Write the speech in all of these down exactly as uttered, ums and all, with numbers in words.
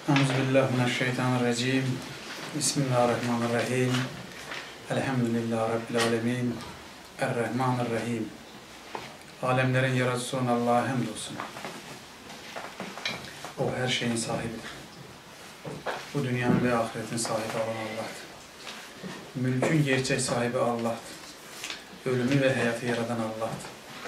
Euzubillahimineşşeytanirracim. Bismillahirrahmanirrahim. Elhamdülillahi Rabbil alemin. Errahmanirrahim. Alemlerin yaratıcısı olan Allah'a hamdolsun. O her şeyin sahibidir. Bu dünyanın ve ahiretin sahibi olan Allah'tır. Mülkün gerçek sahibi Allah'tır. Ölümü ve hayatı yaradan Allah'tır.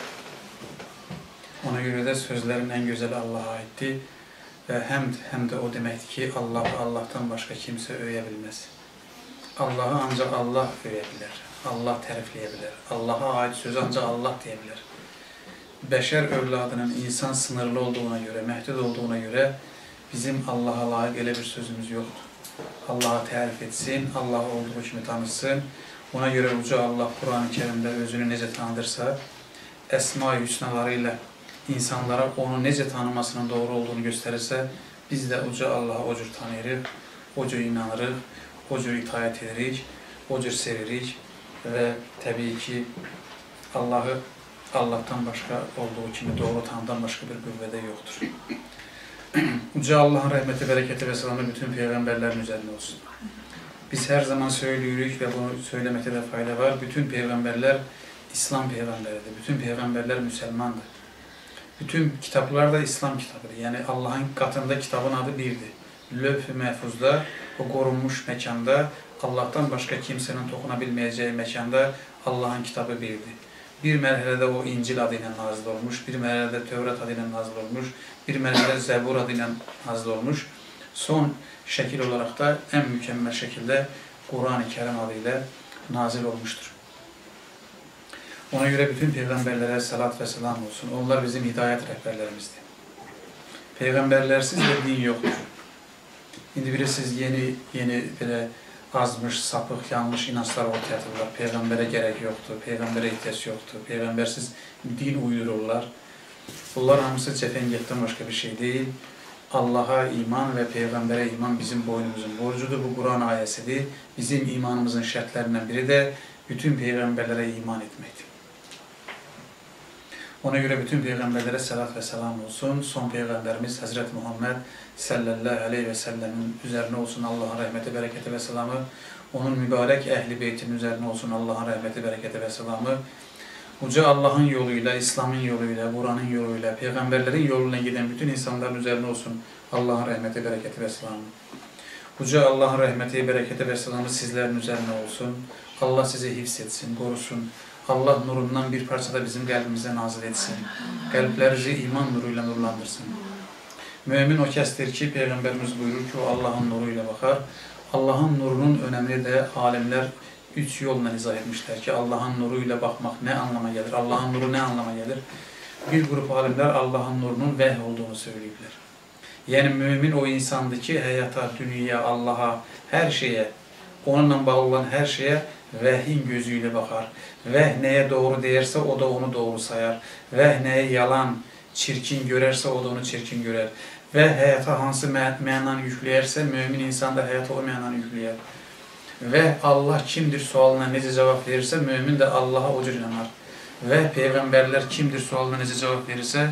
Ona göre de sözlerin en güzeli Allah'a aitti. Ve hem, hem de o demektir ki Allah'ı Allah'tan başka kimse övebilmez. Allah'ı ancak Allah övebilir. Allah terifleyebilir. Allah'a ait sözü ancak Allah diyebilir. Beşer evladının insan sınırlı olduğuna göre, mehdud olduğuna göre bizim Allah'a layık öyle bir sözümüz yoktur. Allah'a terif etsin, Allah olduğu kimi tanısın. Ona göre Yüce Allah Kur'an-ı Kerim'de özünü nece tanıdırsa, Esma-i Hüsnalarıyla insanlara onu nece tanımasının doğru olduğunu gösterirse, biz de Yüce Allah'a o cür tanıyırıq, o cür inanırıq, o cür itaat edirik, o cür sevirik ve tabii ki Allah'ı Allah'tan başka olduğu kimi doğru tanıdan başka bir qüvvədə yoktur. Yüce Allah'ın rahmeti, bereketi ve selamı bütün peygamberlerin üzerine olsun. Biz her zaman söylüyoruz ve bunu söylemekte de fayda var. Bütün peygamberler İslam peygamberidir. Bütün peygamberler Müslümandır. Bütün kitaplar da İslam kitabıdır. Yani Allah'ın katında kitabın adı birdir. Lövh-i Mahfuz'da, o korunmuş mekanda, Allah'tan başka kimsenin dokunabilmeyeceği mekanda Allah'ın kitabı birdir. Bir merhalede o İncil adıyla nazil olmuş, bir merhalede Tevrat adıyla nazil olmuş, bir merhalede Zebur adıyla nazil olmuş. Son şekil olarak da en mükemmel şekilde Kur'an-ı Kerim adıyla nazil olmuştur. Ona göre bütün peygamberlere salat ve selam olsun. Onlar bizim hidayet rehberlerimizdi. Peygamberlersiz bir din yoktur. Şimdi bilirsiniz yeni yeni böyle azmış, sapık, yanlış inançlar ortaya atırlar. Peygambere gerek yoktu, peygambere ihtiyaç yoktu. Peygambersiz din uydururlar. Bunlar hamısı cefengetten başka bir şey değil. Allah'a iman ve peygambere iman bizim boynumuzun borcudur. Bu Kur'an ayetidir. Bizim imanımızın şartlarından biri de bütün peygamberlere iman etmektir. Ona göre bütün peygamberlere salat ve selam olsun. Son peygamberimiz Hazreti Muhammed sallallahu aleyhi ve sellemin üzerine olsun Allah'ın rahmeti, bereketi ve selamı. Onun mübarek ehli beytinin üzerine olsun Allah'ın rahmeti, bereketi ve selamı. Yüce Allah'ın yoluyla, İslam'ın yoluyla, Kur'an'ın yoluyla, peygamberlerin yoluna giden bütün insanların üzerine olsun Allah'ın rahmeti, bereketi ve selamı. Yüce Allah'ın rahmeti, bereketi ve selamı sizlerin üzerine olsun. Allah sizi hifzetsin, korusun. Allah nurundan bir parça da bizim kalbimize nazil etsin. Kalplerinizi iman nuruyla nurlandırsın. Mümin o kəsdir ki, Peygamberimiz buyurur ki, o Allah'ın nuruyla bakar. Allah'ın nurunun önemli de alimler üç yolla izah etmişler ki, Allah'ın nuruyla bakmak ne anlama gelir? Allah'ın nuru ne anlama gelir? Bir grup alimler Allah'ın nurunun veh olduğunu söylüyorlar. Yani mümin o insandır ki, hayata, dünyaya, Allah'a, her şeye, onunla bağlı olan her şeye vehyin gözüyle bakar. Veh neye doğru deyirse o da onu doğru sayar. Veh neye yalan, çirkin görerse o da onu çirkin görer. Ve hayata hansı mənanı yükləyərsə, mümin insan da hayata o mənanı yükləyər. Ve Allah kimdir sualına necə cevap verirse, mümin de Allah'a o cür inanar. Ve peygamberler kimdir sualına necə cevap verirse,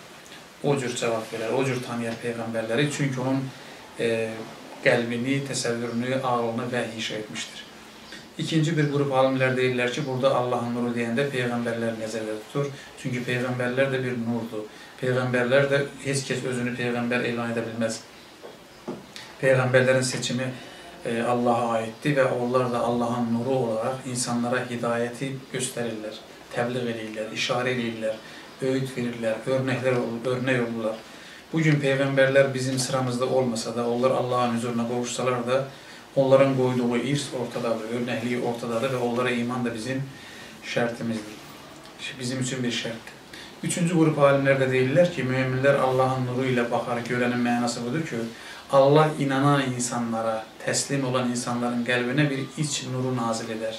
o cür cevap verir, o cür tanıyar peygamberleri. Çünkü onun e, qəlbini, təsəvvürünü, ağlını vəhy inşa etmiştir. İkinci bir grup alimler deyirlər ki, burada Allah'ın nuru deyəndə peygamberler nəzərdə tutur. Çünkü peygamberler de bir nurdur. Peygamberler de heç kəs özünü peygamber elan edebilmez. Peygamberlerin seçimi e, Allah'a aittir ve onlar da Allah'ın nuru olarak insanlara hidayeti gösterirler, tebliğ edirlər, işare edirlər, öğüt verirlər, örnekler örnek olurlar. Bugün peygamberler bizim sıramızda olmasa da, onlar Allah'ın huzuruna kavuşsalar da, onların koyduğu irs ortadadır, örnekliği ortadadır ve onlara iman da bizim şartımızdır. Bizim için bir şart. Üçüncü grup alimler de deyirlər ki, müminler Allah'ın nuruyla bakar, görenin mənası budur ki, Allah inanan insanlara, teslim olan insanların kalbine bir iç nuru nazil eder.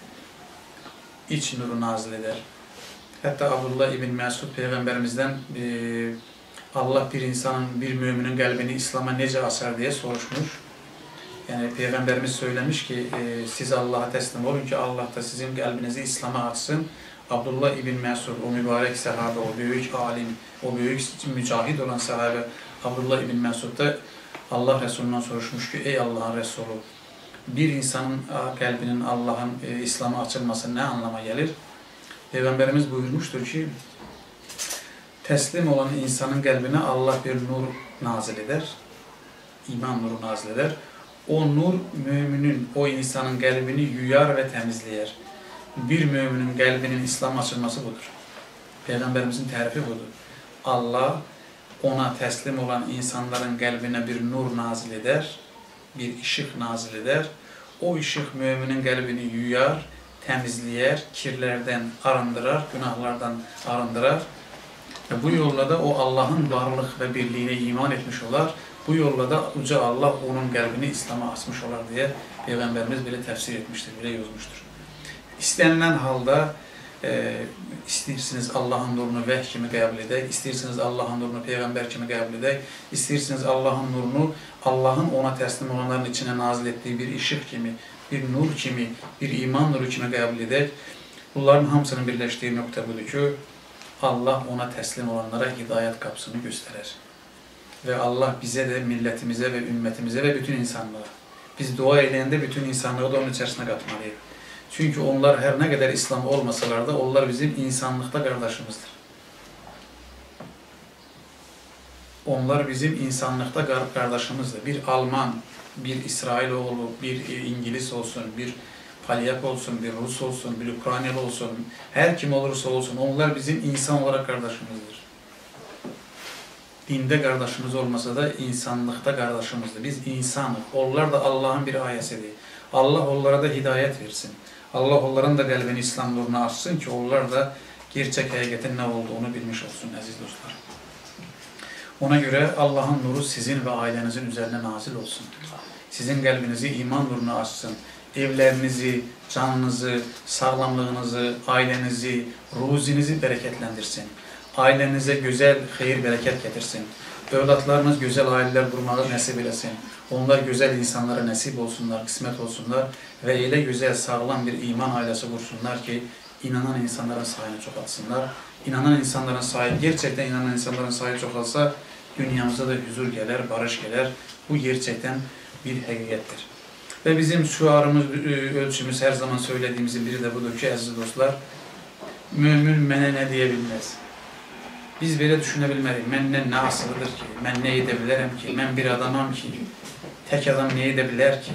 İç nuru nazil eder. Hatta Abdullah ibn Mesud peygamberimizden e, Allah bir insanın, bir müminin kalbini İslam'a nece asar diye soruşmuş. Yani Peygamberimiz söylemiş ki, e, siz Allah'a teslim olun ki Allah da sizin kalbinizi İslam'a açsın. Abdullah ibn Mesud, o mübarek sahabe, o büyük alim, o büyük mücahid olan sahabe Abdullah ibn Mesud da Allah Resulü'nden soruşmuş ki, ey Allah'ın Resulü, bir insanın kalbinin Allah'ın e, İslam'a açılması ne anlama gelir? Peygamberimiz buyurmuştur ki, teslim olan insanın kalbine Allah bir nur nazil eder, iman nuru nazil eder. O nur müminin, o insanın kalbini yuyar ve temizler. Bir müminin kalbinin İslam'a açılması budur. Peygamberimizin tarifi budur. Allah ona teslim olan insanların kalbine bir nur nazil eder, bir ışık nazil eder. O ışık müminin kalbini yuyar, temizler, kirlerden arındırar, günahlardan arındırar. Ve bu yolla da o Allah'ın varlık ve birliğine iman etmiş olar. Bu yolla da Yüce Allah onun kalbini İslam'a açmış olar diye Peygamberimiz bile tefsir etmiştir, bile yazmıştır. İstenilen halda e, istirsiniz Allah'ın nurunu vəhy kimi qəbul edək, istirsiniz Allah'ın nurunu peygamber kimi qəbul edək, istirsiniz Allah'ın nurunu Allah'ın ona teslim olanların içine nazil ettiği bir ışık kimi, bir nur kimi, bir iman nuru kimi qəbul edək. Bunların hamısının birleştiği nokta budur ki, Allah ona teslim olanlara hidayet kapısını gösterir. Ve Allah bize de, milletimize ve ümmetimize ve bütün insanlığa, biz dua edəndə bütün insanlığı da onun içerisine katmalıyız. Çünkü onlar her ne kadar İslam olmasalar da onlar bizim insanlıkta kardeşimizdir. Onlar bizim insanlıkta kardeşimizdir. Bir Alman, bir İsrailoğlu, bir İngiliz olsun, bir Polyak olsun, bir Rus olsun, bir Ukraynalı olsun, her kim olursa olsun onlar bizim insan olarak kardeşimizdir. Dinde kardeşimiz olmasa da insanlıkta kardeşimizdir. Biz insanız. Onlar da Allah'ın bir ayesidir. Allah onlara da hidayet versin. Allah onların da kalbini İslam nuruna açsın ki onlar da gerçek hakikatin ne olduğunu bilmiş olsun aziz dostlar. Ona göre Allah'ın nuru sizin ve ailenizin üzerine nazil olsun. Sizin kalbinizi iman nuruna açsın. Evlerinizi, canınızı, sağlamlığınızı, ailenizi, ruzinizi bereketlendirsin. Ailenize güzel, hayır, bereket getirsin. Evlatlarınız güzel aileler kurmağı nasip eylesin. Onlar güzel insanlara nasip olsunlar, kısmet olsunlar ve öyle güzel, sağlam bir iman ailesi kursunlar ki inanan insanların sayını çoğaltsınlar. İnanan insanların sayı, gerçekten inanan insanların sayı çoğalsa dünyamıza da huzur gelir, barış gelir. Bu gerçekten bir hakikattir. Ve bizim şuarımız, ölçümüz, her zaman söylediğimizin biri de budur ki aziz dostlar, mümin mene ne diyebilmez. Biz böyle düşünebilmeliyiz. Menden ne asılıdır ki? Ben ne edebilirim ki? Ben bir adamam ki? Tek adam ne edebilir ki?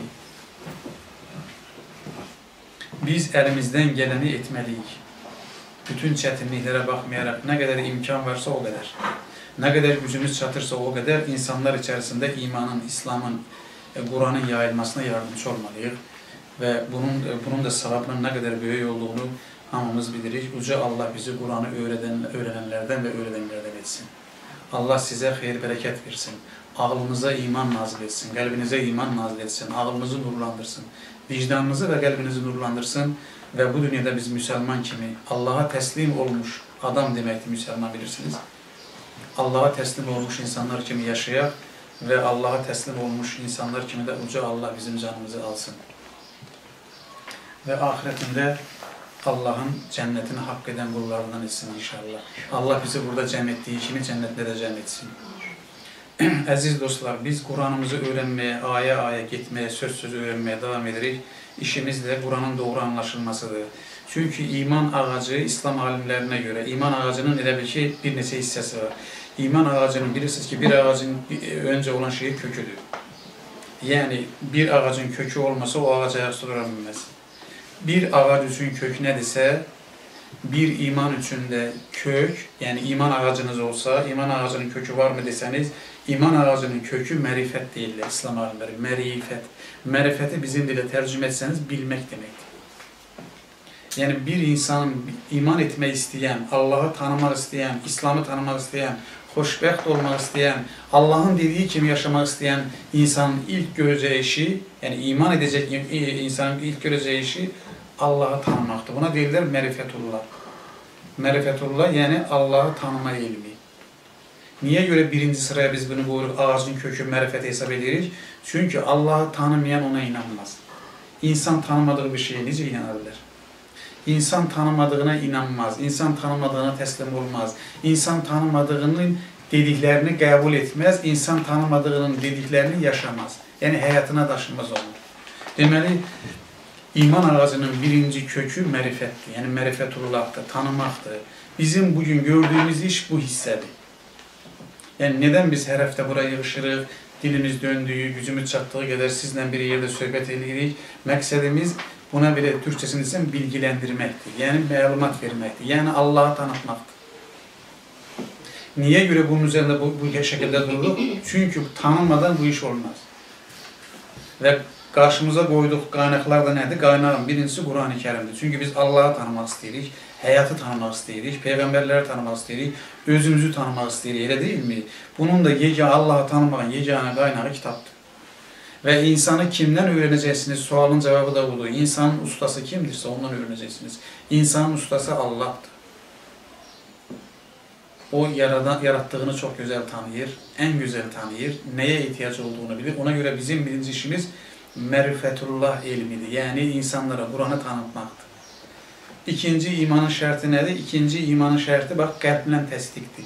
Biz elimizden geleni etmeliyiz. Bütün çetinliklere bakmayarak ne kadar imkan varsa o kadar. Ne kadar gücümüz çatırsa o kadar insanlar içerisinde imanın, İslam'ın, Kur'an'ın yayılmasına yardımcı olmalıyız. Ve bunun, bunun da sevabının ne kadar büyük olduğunu hamımız biliriz. Yüce Allah bizi Kur'an'ı öğrenen, öğrenenlerden ve öğrenenlerden etsin. Allah size hayır bereket versin. Ağlınıza iman nazil etsin. Kalbinize iman nazil etsin. Ağlınızı nurlandırsın. Vicdanınızı ve kalbinizi nurlandırsın. Ve bu dünyada biz Müslüman kimi, Allah'a teslim olmuş adam demektir Müslüman bilirsiniz. Allah'a teslim olmuş insanlar kimi yaşayak ve Allah'a teslim olmuş insanlar kimi de Yüce Allah bizim canımızı alsın. Ve ahiretinde Allah'ın cennetini hak eden kullarından etsin inşallah. Allah bizi burada cem ettiği kimi cennette de cem etsin. Aziz dostlar, biz Kur'an'ımızı öğrenmeye, aya aya gitmeye, söz söz öğrenmeye devam ederiz. İşimiz de Kur'an'ın doğru anlaşılmasıdır. Çünkü iman ağacı İslam alimlerine göre, iman ağacının elə bir şey bir neçə hissəsi var. İman ağacının bilirsiniz ki bir ağacın önce olan şeyi köküdür. Yani bir ağacın kökü olmasa o ağaç ayakta durabilmez. Bir ağaç için kök nedirse, bir iman için de kök, yani iman ağacınız olsa, iman ağacının kökü var mı deseniz, iman ağacının kökü merifet değildir İslam alimleri, merifet. Merifeti bizim dile tercüme etseniz bilmek demektir. Yani bir insanın iman etmek isteyen, Allah'ı tanımak isteyen, İslam'ı tanımak isteyen, xoşbəxt olmaq istəyən, Allah'ın dediği kimi yaşamak isteyen insanın ilk göreceği işi, yani iman edecek insanın ilk göreceği işi Allah'ı tanımaktır. Buna deyirlər mərifətullah. Mərifətullah yani Allah'ı tanıma ilmi. Niye göre birinci sıraya biz bunu buyuruq, ağacın kökü mərifət hesab edirik? Çünkü Allah'ı tanımayan ona inanmaz. İnsan tanımadığı bir şeye necə inanabilir? İnsan tanımadığına inanmaz, insan tanımadığına teslim olmaz, insan tanımadığının dediklerini kabul etmez, insan tanımadığının dediklerini yaşamaz. Yani hayatına taşınmaz olur. Deməli, iman ağacının birinci kökü mərifətdir. Yəni mərifətullahdır, tanımaqdır. Bizim bugün gördüğümüz iş bu hissədir. Yəni neden biz hər həftə buraya yığışırıq, dilimiz döndüyü, gücümüz çatdığı qədər sizlə bir yerdə söhbət edirik. Məqsədimiz buna belə Türkçəsini desəm bilgiləndirməkdir. Yəni məlumat verməkdir. Yəni Allah'ı tanıtmaqdır. Niye göre bunun üzerinde bu, bu şekilde durduk? Çünkü tanınmadan bu iş olmaz. Ve karşımıza koyduğuk kaynaklar da nedir? Kaynağın birincisi Kur'an-ı Kerim'dir. Çünkü biz Allah'ı tanımak istedik, hayatı tanımak istedik, peygamberleri tanımak istedik, özümüzü tanımak istedik, öyle değil mi? Bunun da yegane Allah'ı tanımanın yegane kaynağı kitaptır. Ve insanı kimden öğreneceksiniz? Sualın cevabı da budur. İnsanın ustası kimdirse ondan öğreneceksiniz. İnsanın ustası Allah'tır. O yaradan, yarattığını çok güzel tanıyır, en güzel tanıyır, neye ihtiyaç olduğunu bilir. Ona göre bizim birinci işimiz mərifətullah ilmidir. Yani insanlara Kur'an'ı tanıtmaktır. İkinci imanın şərti nedir? İkinci imanın şərti bak qəlblə təsdiqdir.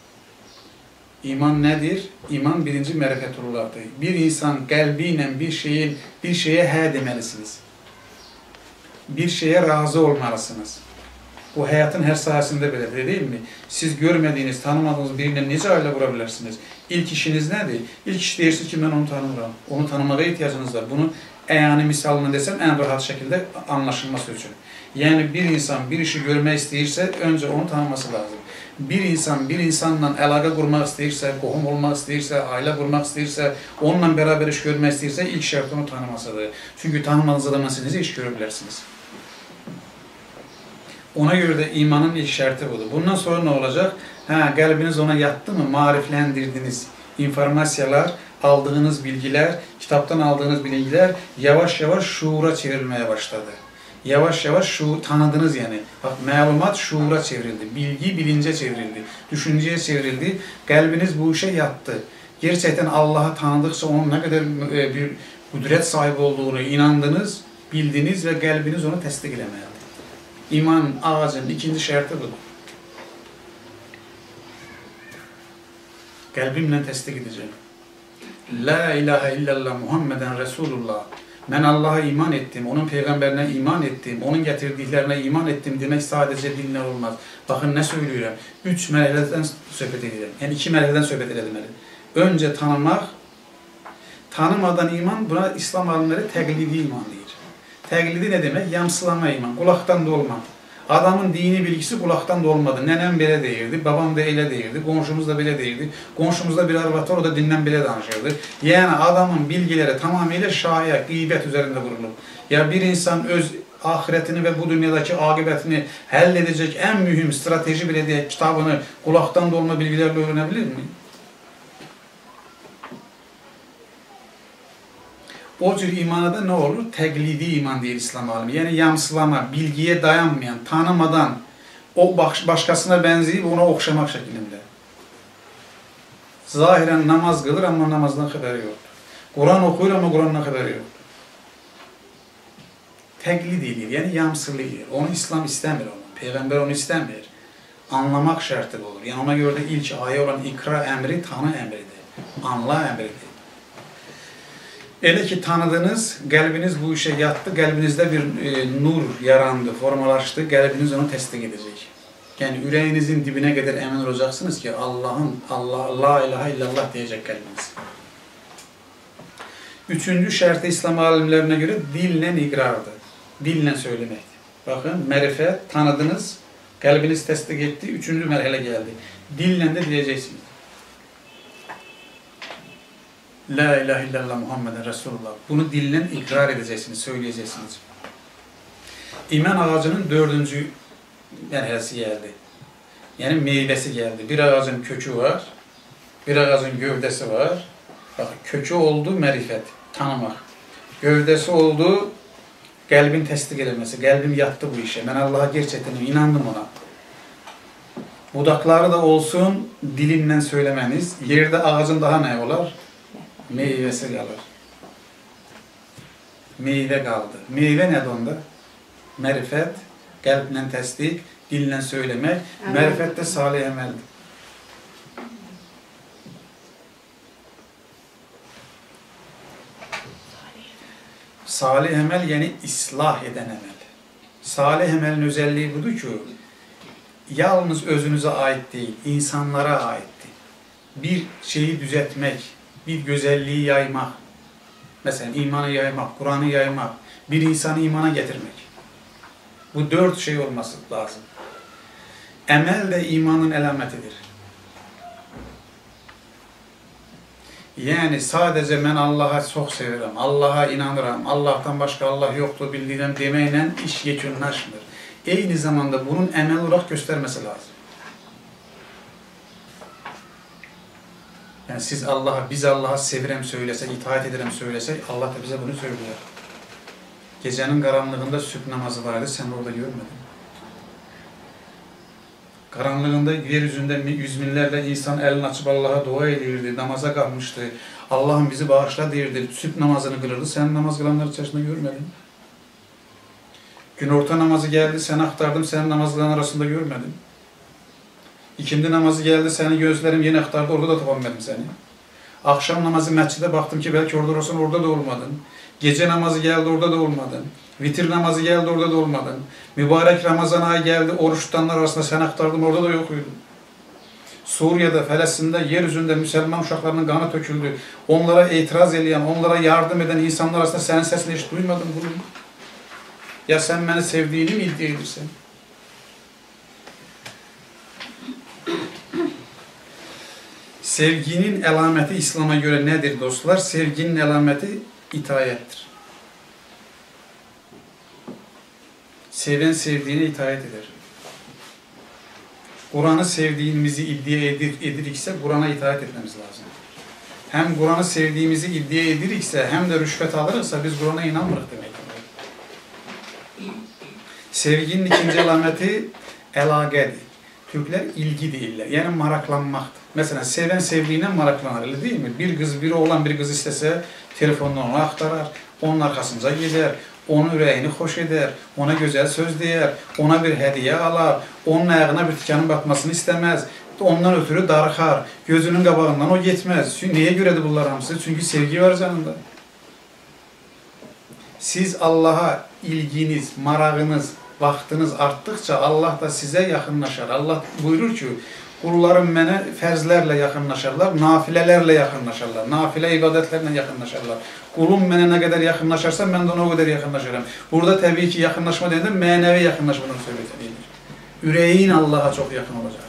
İman nedir? İman birinci mərifətullahdır. Bir insan qəlbiyle bir şeyin bir şeye hə deməlisiniz. Bir şeye razı olmalısınız. Bu hayatın her sahasında böyle değil mi? Siz görmediğiniz, tanımadığınız biriyle necə aile kurabilirsiniz? İlk işiniz nedir? İlk iş deyirsiniz ki ben onu tanımıram. Onu tanımaya ihtiyacınız var. Bunu yani misalını desem en rahat şekilde anlaşılması için. Yani bir insan bir işi görmek istəyirsə önce onu tanıması lazım. Bir insan bir insanla əlaqə kurmak istəyirsə, qohum olmak istəyirsə, aile kurmak istəyirsə, onunla beraber iş görmek istəyirsə ilk şart onu tanımasıdır. Çünkü tanımadığınız adamla siz iş görebilirsiniz. Ona göre de imanın ilk şartı budur. Bundan sonra ne olacak? Ha, kalbiniz ona yattı mı? Mariflendirdiniz. İnformasyalar, aldığınız bilgiler, kitaptan aldığınız bilgiler yavaş yavaş şuura çevrilmeye başladı. Yavaş yavaş şuur, tanıdınız yani. Bak, malumat şuura çevrildi. Bilgi bilince çevrildi. Düşünceye çevrildi. Kalbiniz bu işe yattı. Gerçekten Allah'ı tanıdıkça onun ne kadar bir kudret sahibi olduğunu inandınız, bildiniz ve kalbiniz onu tasdik edemedi. İman ağacının ikinci şartı budur. Kalbimle tasdik edeceğim. La ilahe illallah Muhammeden Resulullah. Ben Allah'a iman ettim, onun peygamberine iman ettim, onun getirdiklerine iman ettim demek sadece dinle olmaz. Bakın ne söylüyorum. Üç merhaleden sohbet edelim. Yani iki merhaleden sohbet edelim. Önce tanımak, tanımadan iman, buna İslam alimleri teklidi iman deyir. Təqlidi ne demek? Yamsılama iman, kulaktan dolma. Adamın dini bilgisi kulaktan dolmadı. Nenem belə deyirdi, babam da elə deyirdi, komşumuz da belə deyirdi. Komşumuzda bir arvat var, o da dindən belə danışırdı. Yani adamın bilgileri tamamıyla şaya, gıybət üzerinde kurulur. Ya bir insan öz ahiretini ve bu dünyadaki akıbetini həll edecek en mühim strateji bile diye kitabını kulaktan dolma bilgilerle öğrenebilir mi? O cür imana da ne olur? Təqlidi iman deyir İslam alimi. Yani yamsılama, bilgiye dayanmayan, tanımadan o başkasına benzeyip ona okşamak şeklinde. Zahiren namaz kılır ama namazdan haberi yoktur. Kur'an okur ama Kur'an'dan haberi yoktur. Təqlid edir, yani yamsılıyor. Onu İslam istemiyor onu. Peygamber onu istemiyor. Anlamak şartı olur. Yani ona göre de ilk ayet olan ikra emri tanı emridir. Anla emridir. Elə ki tanıdınız, qəlbiniz bu işe yattı, qəlbinizdə bir e, nur yarandı, formalaştı, qəlbiniz onu təsdiq edecek. Yani ürəyinizin dibine kadar emin olacaksınız ki Allah'ın, Allah, la ilahe illallah diyecek qəlbiniz. Üçüncü şərti İslam alimlerine göre dille iqrardır, dille söylemektir. Bakın, mərifət, tanıdınız, qəlbiniz təsdiq etti, üçüncü mərhələ geldi. Dille de diyeceksiniz. La ilahe illallah Muhammeden Resulullah. Bunu dillen ikrar edeceksiniz, söyleyeceksiniz. İman ağacının dördüncü merhalesi geldi. Yani meyvesi geldi. Bir ağacın kökü var, bir ağacın gövdesi var. Bak, kökü oldu marifet, tanımak. Gövdesi oldu kalbin tasdik edilmesi. Kalbim yattı bu işe. Ben Allah'a gerçekten inandım ona. Budakları da olsun dilinle söylemeniz. Yerde ağacın daha ne olar? Meyvesi kalır. Meyve kaldı. Meyve ne onda? Marifet, kalple tasdik, dille söylemek. Marifet de salih emeldir. Salih emel yani ıslah eden emel. Salih emelin özelliği budur ki yalnız özünüze ait değil, insanlara aitti. Bir şeyi düzeltmek, bir güzelliği yaymak, mesela imanı yaymak, Kur'an'ı yaymak, bir insanı imana getirmek. Bu dört şey olması lazım. Emel de imanın elametidir. Yani sadece ben Allah'a çok severim, Allah'a inanırım, Allah'tan başka Allah yoktur bildiğim demeyle iş yekunlaşmır. Aynı zamanda bunun emel olarak göstermesi lazım. Yani siz Allah'a, biz Allah'a sevirem söylesek, itaat ederim söylesek, Allah da bize bunu söylüyor. Gecenin karanlığında sübh namazı vardı, sen orada görmedin. Karanlığında yeryüzünde yüz binlerle insan elini açıp Allah'a dua edirdi, namaza kalmıştı. Allah'ım bizi bağışla derdi, sübh namazını kılırdı, sen namaz kılanlar içerisinde görmedin. Gün orta namazı geldi, seni aktardım, senin namaz kılan arasında görmedim. İkindi namazı geldi, seni gözlerim yine aktardı, orada da tapamadım seni. Akşam namazı mescide baktım ki belki orada olsan orada da olmadın. Gece namazı geldi, orada da olmadın. Vitir namazı geldi, orada da olmadın. Mübarek Ramazan ayı geldi, oruç tutanlar arasında seni aktardım, orada da yokuydun. Suriye'de, Filistin'de, yeryüzünde Müslüman uşaklarının kanı töküldü. Onlara itiraz eden, onlara yardım eden insanlar arasında senin sesini hiç duymadım bunu. Ya sen beni sevdiğini mi iddia edirsen? Sevginin elameti İslam'a göre nedir dostlar? Sevginin elameti itaattir. Seven sevdiğine itaat eder. Kur'an'ı sevdiğimizi iddia edir, edirikse Kur'an'a itaat etmemiz lazım. Hem Kur'an'ı sevdiğimizi iddia edirikse hem de rüşvet alırsa biz Kur'an'a inanmırız demek. Sevginin ikinci elameti elagedi. Türkler ilgi değiller. Yani maraklanmaktır. Mesela seven sevdiğine maraklanır, öyle değil mi? Bir kız, bir oğlan bir kız istese telefonla onu aktarar, onun arkasınca gider, onun yüreğini hoş eder, ona güzel söz der, ona bir hediye alar, onun ayağına bir tikanın batmasını istemez, ondan ötürü darıkar, gözünün kabağından o gitmez. Çünkü neye göredir bunlar hamısı? Çünkü sevgi var canında. Siz Allah'a ilginiz, marağınız, vaktiniz arttıkça Allah da size yakınlaşar. Allah buyurur ki, kullarım bana ferzlerle yakınlaşırlar, nafilelerle yakınlaşırlar. Nafile ibadetlerle yakınlaşırlar. Kulum bana ne kadar yakınlaşırsa ben de ona o kadar yakınlaşırım. Burada tabii ki yakınlaşma dediğim menevi yakınlaşmadan söylediğidir. Yüreğin Allah'a çok yakın olacak.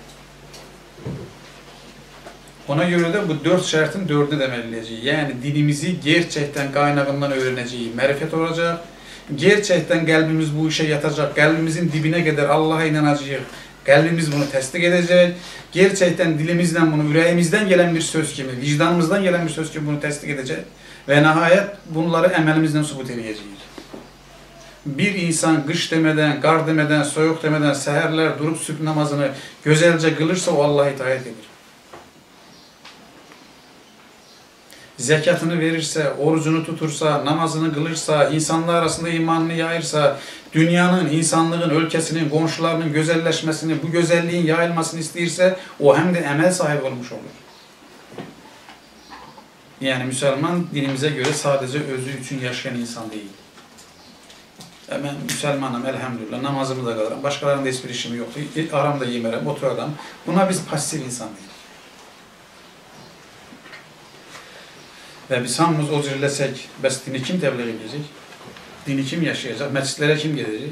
Ona göre de bu dört şartın dördünü de belirleyeceğiz. Yani dinimizi gerçekten kaynağından öğreneceğiz. Marifet olacak. Gerçekten kalbimiz bu işe yatacak. Kalbimizin dibine kadar Allah'a inanacağız. Kalbimiz bunu tasdik edecek. Gerçekten dilimizden bunu, yüreğimizden gelen bir söz gibi, vicdanımızdan gelen bir söz gibi bunu tasdik edecek. Ve nihayet bunları emelimizden subut edeceğiz. Bir insan kış demeden, kar demeden, soğuk demeden seherler durup sübh namazını güzelce kılırsa o Allah'a itaat eder. Zekatını verirse, orucunu tutursa, namazını kılırsa, insanlar arasında imanını yayırsa, dünyanın, insanlığın, ülkesinin, komşularının güzelleşmesini, bu güzelliğin yayılmasını isterse, o hem de emel sahibi olmuş olur. Yani Müslüman dinimize göre sadece özü için yaşayan insan değil. Ben Müslümanım elhamdülillah, namazımı da kılarım, başkalarının da hiçbir işim yoktu, aramda yemerim, oturalım. Buna biz pasif insan değil. Ve biz hamımız o zirlesek, bes dini kim tebliğ edecek? Dini kim yaşayacak? Mescitlere kim gelecek?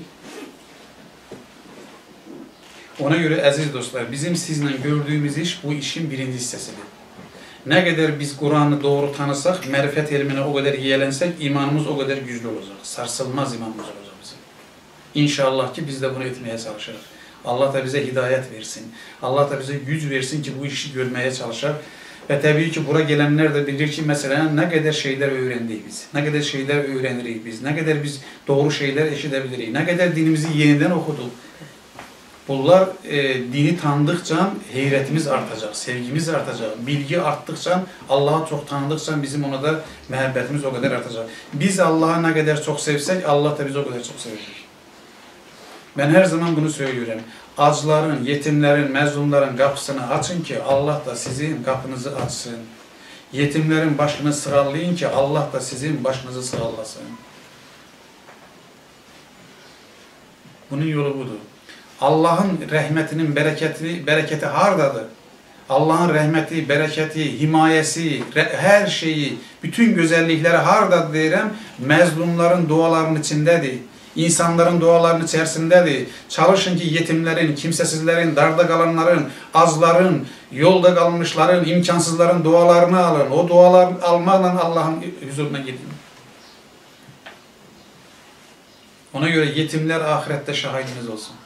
Ona göre aziz dostlar, bizim sizinle gördüğümüz iş bu işin birinci hissesidir. Ne kadar biz Kur'an'ı doğru tanısak, marifet ilmine o kadar yiyelensek, imanımız o kadar güçlü olacak. Sarsılmaz imanımız olacak bizim. İnşallah ki biz de bunu etmeye çalışırız. Allah da bize hidayet versin. Allah da bize güç versin ki bu işi görmeye çalışalım. Ve tabii ki buraya gelenler de bilir ki mesela ne kadar şeyler öğrendik biz, ne kadar şeyler öğreniriz biz, ne kadar biz doğru şeyler eşitebiliriz, ne kadar dinimizi yeniden okuduk. Bunlar e, dini tanıdıkça heyretimiz artacak, sevgimiz artacak, bilgi arttıkça, Allah'ı çok tanıdıkça bizim ona da muhabbetimiz o kadar artacak. Biz Allah'ı ne kadar çok sevsek, Allah da bizi o kadar çok sevecek. Ben her zaman bunu söylüyorum. Acıların, yetimlerin, mezlumların kapısını açın ki Allah da sizin kapınızı açsın. Yetimlerin başını sıralayın ki Allah da sizin başınızı sıralasın. Bunun yolu budur. Allah'ın rahmetinin bereketi, bereketi hardadır. Allah'ın rahmeti, bereketi, himayesi, her şeyi, bütün güzellikleri hardadır deyirəm. Məzlumların dualarının içindedir. İnsanların dualarının içerisindedir. Çalışın ki yetimlerin, kimsesizlerin, darda kalanların, azların, yolda kalmışların, imkansızların dualarını alın. O duaları almakla Allah'ın huzuruna gidin. Ona göre yetimler ahirette şahidiniz olsun.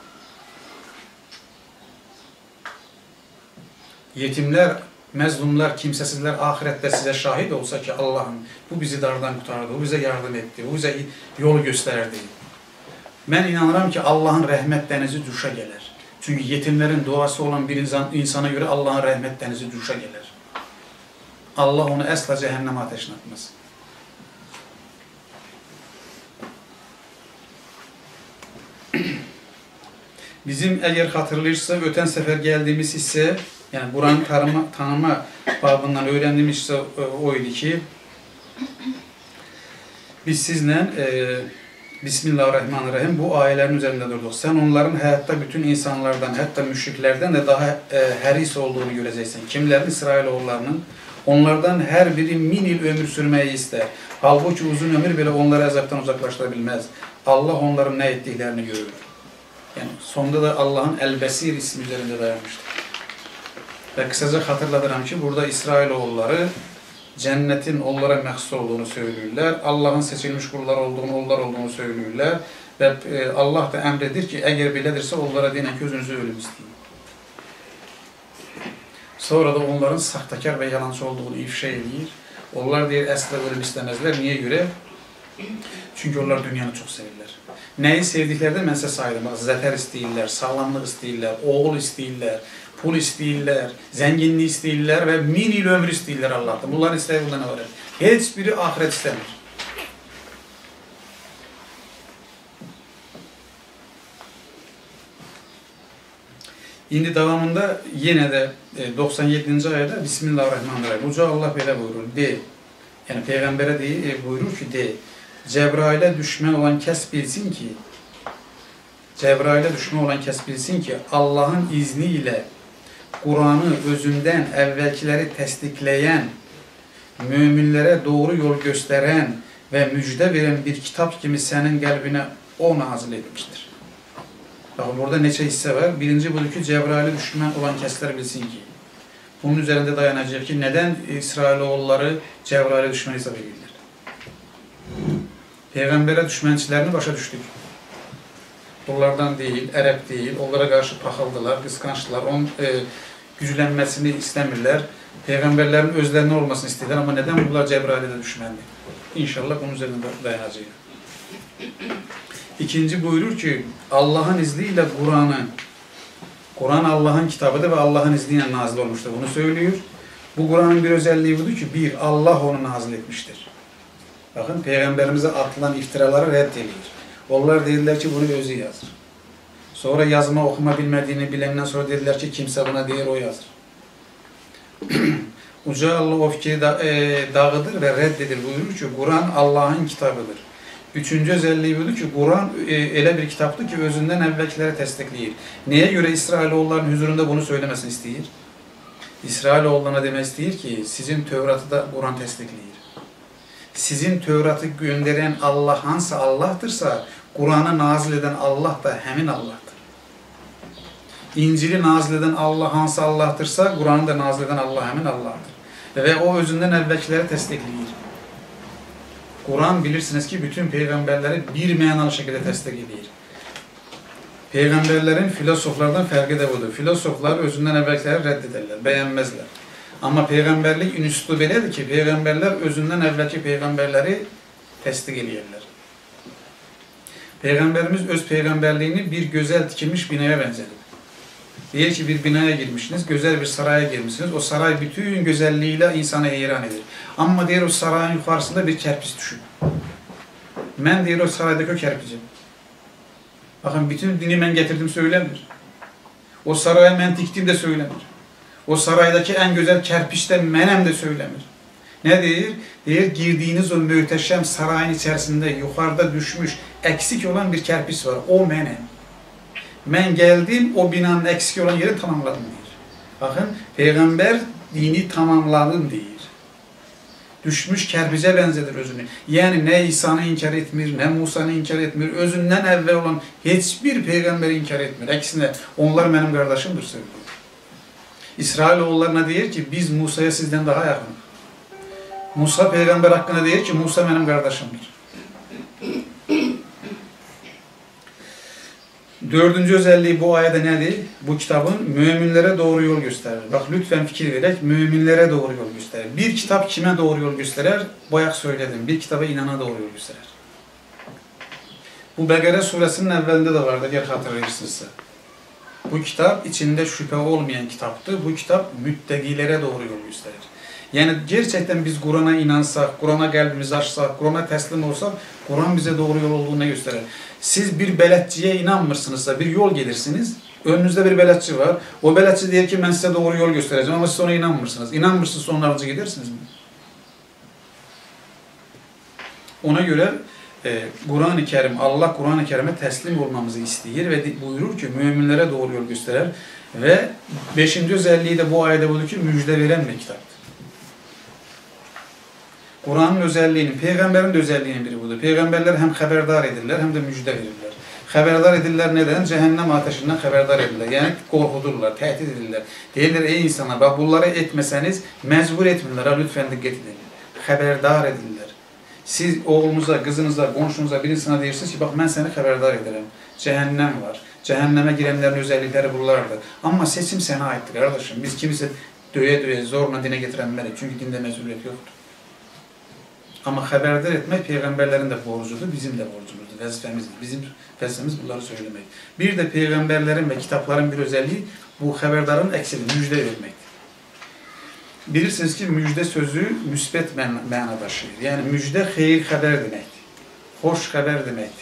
Yetimler, mezlumlar, kimsesizler ahirette size şahit olsa ki Allah'ım bu bizi dardan kurtardı, bu bize yardım etti, bu bize yolu gösterdi. Ben inanıram ki Allah'ın rəhmət dənizi düşə gələr. Çünkü yetimlerin duası olan bir insan, insana göre Allah'ın rəhmət dənizi düşə gələr. Allah onu əsla cəhənnəm ateşine atmaz. Bizim eğer hatırlayırsa öten sefer geldiğimiz ise yani buranın tanıma, tanıma babından öğrendiğimiz ise oydu ki biz sizle e, Bismillahirrahmanirrahim bu ayelerin üzerinde durduk. Sen onların hayatta bütün insanlardan hatta müşriklerden de daha e, heris olduğunu göreceksin. Kimlerin? İsrailoğullarının. Onlardan her biri min yıl ömür sürmeyi ister. Halbuki uzun ömür bile onları azaptan uzaklaştırabilmez. Allah onların ne ettiklerini görür. Yani sonunda da Allah'ın El-Besir ismi üzerinde dayanmıştır. Ve kısaca hatırladıram ki burada İsrailoğulları cennetin onlara məxsus olduğunu söylüyorlar. Allah'ın seçilmiş kullar olduğunu, onlar olduğunu söylüyorlar. Ve Allah da emredir ki eğer belədirsə onlara deyən ki özünüzü ölüm isteyin. Sonra da onların sahtekar ve yalancı olduğunu ifşa edir. Onlar deyir əsla ölüm istemezler. Niye göre? Çünkü onlar dünyanı çok sevirler. Neyi sevdiklerinde mən sizə saydım. Zəfər istəyirlər, sağlamlıq istəyirlər, oğul istəyirlər, pul istəyirlər, zənginlik istəyirlər və min il ömür istəyirlər Allah'tan. Bunların istəyi bundan nə var? Heç biri ahirət istəmir. İndi davamında yenə də doksan yeddinci ayədə Bismillahirrahmanirrahim. Uca Allah belə buyurur, de. Yəni Peyğəmbərə deyir, buyurur ki, de. Cebrail'e düşman olan kəs bilsin ki, Cebrail'e düşman olan kəs bilsin ki, Allah'ın izniyle Kur'an'ı özünden evvelkileri təsdiqləyən, müminlere doğru yol gösteren ve müjde veren bir kitap kimi senin kalbine o nazil etmiştir. Bakın burada neçə hissə var. Birinci budur ki, Cebrail'e düşman olan kəslər bilsin ki, bunun üzerinde dayanacak ki, neden İsrailoğulları Cebrail'e düşman hesab edirlər? Peyğəmbərə düşmənçilərini başa düşdük. Onlardan değil, Ərəb değil, onlara karşı paxıldılar, qısqançdılar, onun e, güclənməsini istəmirlər. Peyğəmbərlərin özlərinin olmasını istəyirlər, amma neden bunlar Cebrail'e de düşməndir? İnşallah bunun üzerinde dayanacaq. İkinci buyurur ki, Allah'ın izniyle Kur'an'ı, Kur'an Allah'ın kitabıdır ve Allah'ın izniyle nazil olmuştur. Bunu söylüyor. Bu Kur'an'ın bir özelliği budur ki, bir, Allah onu nazil etmiştir. Bakın, Peygamberimize atılan iftiraları reddedilir. Onlar deyirlər ki, bunu özü yazır. Sonra yazma, okuma bilmediğini bilenden sonra deyirlər ki, kimse buna deyir, o yazır. Uca Allah o fikri da, e, dağıdır ve reddedir. Buyurur ki, Kur'an Allah'ın kitabıdır. Üçüncü özelliği budur ki, Kur'an e, elə bir kitaptır ki, özünden evvelkileri təsdiqləyir. Neye göre İsrailoğulların huzurunda bunu söylemesini istəyir? İsrailoğullarına demək istəyir ki, sizin Tevrat'ı da Kur'an təsdiqləyir. Sizin Tevrat'ı gönderen Allah hansı Allah'tırsa, Kur'an'ı nazil eden Allah da həmin Allah'tır. İncil'i nazil eden Allah hansı Allah'tırsa, Kur'an'ı da nazil eden Allah həmin Allah'tır. Ve o özünden evvelkileri təsdiqləyir. Kur'an bilirsiniz ki, bütün peygamberleri bir mənalı şekilde təsdiq edir. Peygamberlerin filosoflardan fərqi de budur. Filosoflar özünden evvelkileri reddederler, beğenmezler. Ama peygamberlik üslubu belədir ki, peygamberler özünden evvelki peygamberleri təsdiq edirlər. Peygamberimiz öz peygamberliğini bir güzel dikilmiş binaya benzedir. Diyor ki bir binaya girmişsiniz, güzel bir saraya girmişsiniz. O saray bütün güzelliğiyle insanı heyran edir. Ama diyor o sarayın yukarısında bir kerpiç düşün. Ben diyor o saraydaki o kerpicim. Bakın bütün dini ben getirdim söylenir. O sarayı ben diktim de söylenir. O saraydaki en güzel kerpiçten menem de söylenir. Ne deyir? Deyir, girdiğiniz o möhtəşəm sarayın içerisinde yukarıda düşmüş, eksik olan bir kerpiç var. O mənim. Mən geldim, o binanın eksik olan yeri tamamladım deyir. Bakın, Peygamber dini tamamladım deyir. Düşmüş kerpiçe benzedir özünü. Yani ne İsa'nı inkar etmir, ne Musa'nı inkar etmir, özünden evvel olan hiçbir peygamberi inkar etmir. Eksine onlar benim kardeşimdir söylüyor. İsrailoğullarına diyor ki biz Musa'ya sizden daha yakın. Musa peygamber hakkında diyor ki Musa benim kardeşimdir. Dördüncü özelliği bu ayette nedir? Bu kitabın müminlere doğru yol gösterir. Bak lütfen fikir vererek müminlere doğru yol gösterir. Bir kitap kime doğru yol gösterir? Bayağı söyledim. Bir kitaba inana doğru yol gösterir. Bu Bekara suresinin evvelinde de vardı. Eğer hatırlayırsınızsa. Bu kitap içinde şüphe olmayan kitaptı. Bu kitap müttegilere doğru yol gösterir. Yani gerçekten biz Kur'an'a inansak, Kur'an'a kalbimizi açsak, Kur'an'a teslim olsak, Kur'an bize doğru yol olduğunu gösterir. Siz bir beletçiye inanmırsınızsa bir yol gelirsiniz, önünüzde bir beletçi var. O beletçi diyor ki ben size doğru yol göstereceğim ama siz ona inanmırsınız. İnanmırsınız sonlarca gidersiniz mi? Ona göre e, Kur'an-ı Kerim, Allah Kur'an-ı Kerim'e teslim olmamızı istiyor ve buyurur ki müminlere doğru yol gösterir. Ve beşinci özelliği de bu ayette budur ki müjde veren bir kitaptır. Kur'an'ın özelliğinin, peygamberin de özelliğinin biri budur. Peygamberler hem haberdar edirler hem de müjde verirler. Haberdar edirler neden? Cehennem ateşinden haberdar edirler. Yani korkudurlar, tehdit edirler. Deyirler ey insanlar bak bunları etmeseniz mecbur etmirler. Lütfen dikkat edin. Haberdar edirler. Siz oğlunuza, kızınıza, komşunuza birisine deyirsiniz ki bak ben seni haberdar ederim. Cehennem var. Cehenneme girenlerin özellikleri bunlardır. Ama seçim sana aittir kardeşim. Biz kimse döye döye zorla dine getirenmedik. Çünkü dinde mezuliyet yoktur. Ama haberdar etmek peygamberlerin de borcudur, bizim de borcumuzdur, vazifemizdir. Bizim vazifemiz bunları söylemek. Bir de peygamberlerin ve kitapların bir özelliği bu haberdarın eksili, müjde vermektir. Bilirsiniz ki müjde sözü müsbet mana taşıyor. Yani müjde hayır haber demektir. Hoş haber demektir.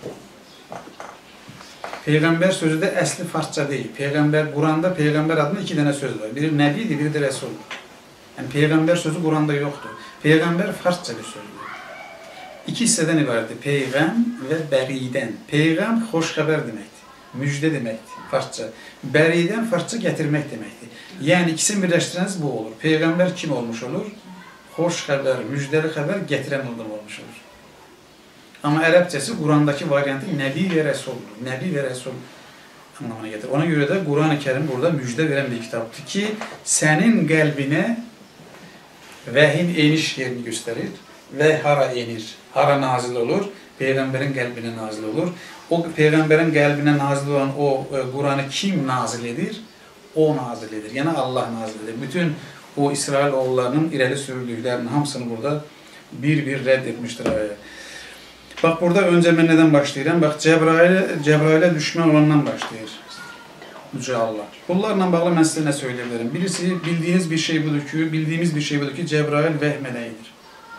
Peygamber sözü de esli Farsça değil. Peygamber, Kur'an'da peygamber adında iki tane söz var. Biri Nebi'dir, biri de Resul. Yani peygamber sözü Kur'an'da yoktur. Peygamber Farsça bir sözdür. İki hisseden ibarettir. Peygam ve beriden. Peygam hoş haber demektir. Müjde demektir Farsça. Beriden Farsça getirmek demektir. Yani ikisini birleştireniz bu olur. Peygamber kim olmuş olur? Hoş haber, müjdeli haber getiren adam olmuş olur. Ama Arapçası Kur'an'daki varyantı Nebi ve Resul. Nebi ve Resul anlamına getirir. Ona göre de Kur'an-ı Kerim burada müjde veren bir kitaptır ki senin kalbine vehyin eniş yerini gösterir ve hara enir. Hara nazil olur, peygamberin kalbine nazil olur. O peygamberin kalbine nazil olan o e, Kur'an'ı kim nazil edir? O nazil edir. Yani Allah nazil edir. Bütün o İsrailoğullarının ileri sürdüklerinin hamısını burada bir bir reddetmiştir. Bak burada önce ben neden başlayacağım? Bak Cebrail'e Cebrail'e düşman olandan başlayır. Yüce Allah. Bunlarla bağlı ben size ne söyleyebilirim? Birisi bildiğiniz bir şey budur ki, bildiğimiz bir şey budur ki Cebrail veh meleğidir.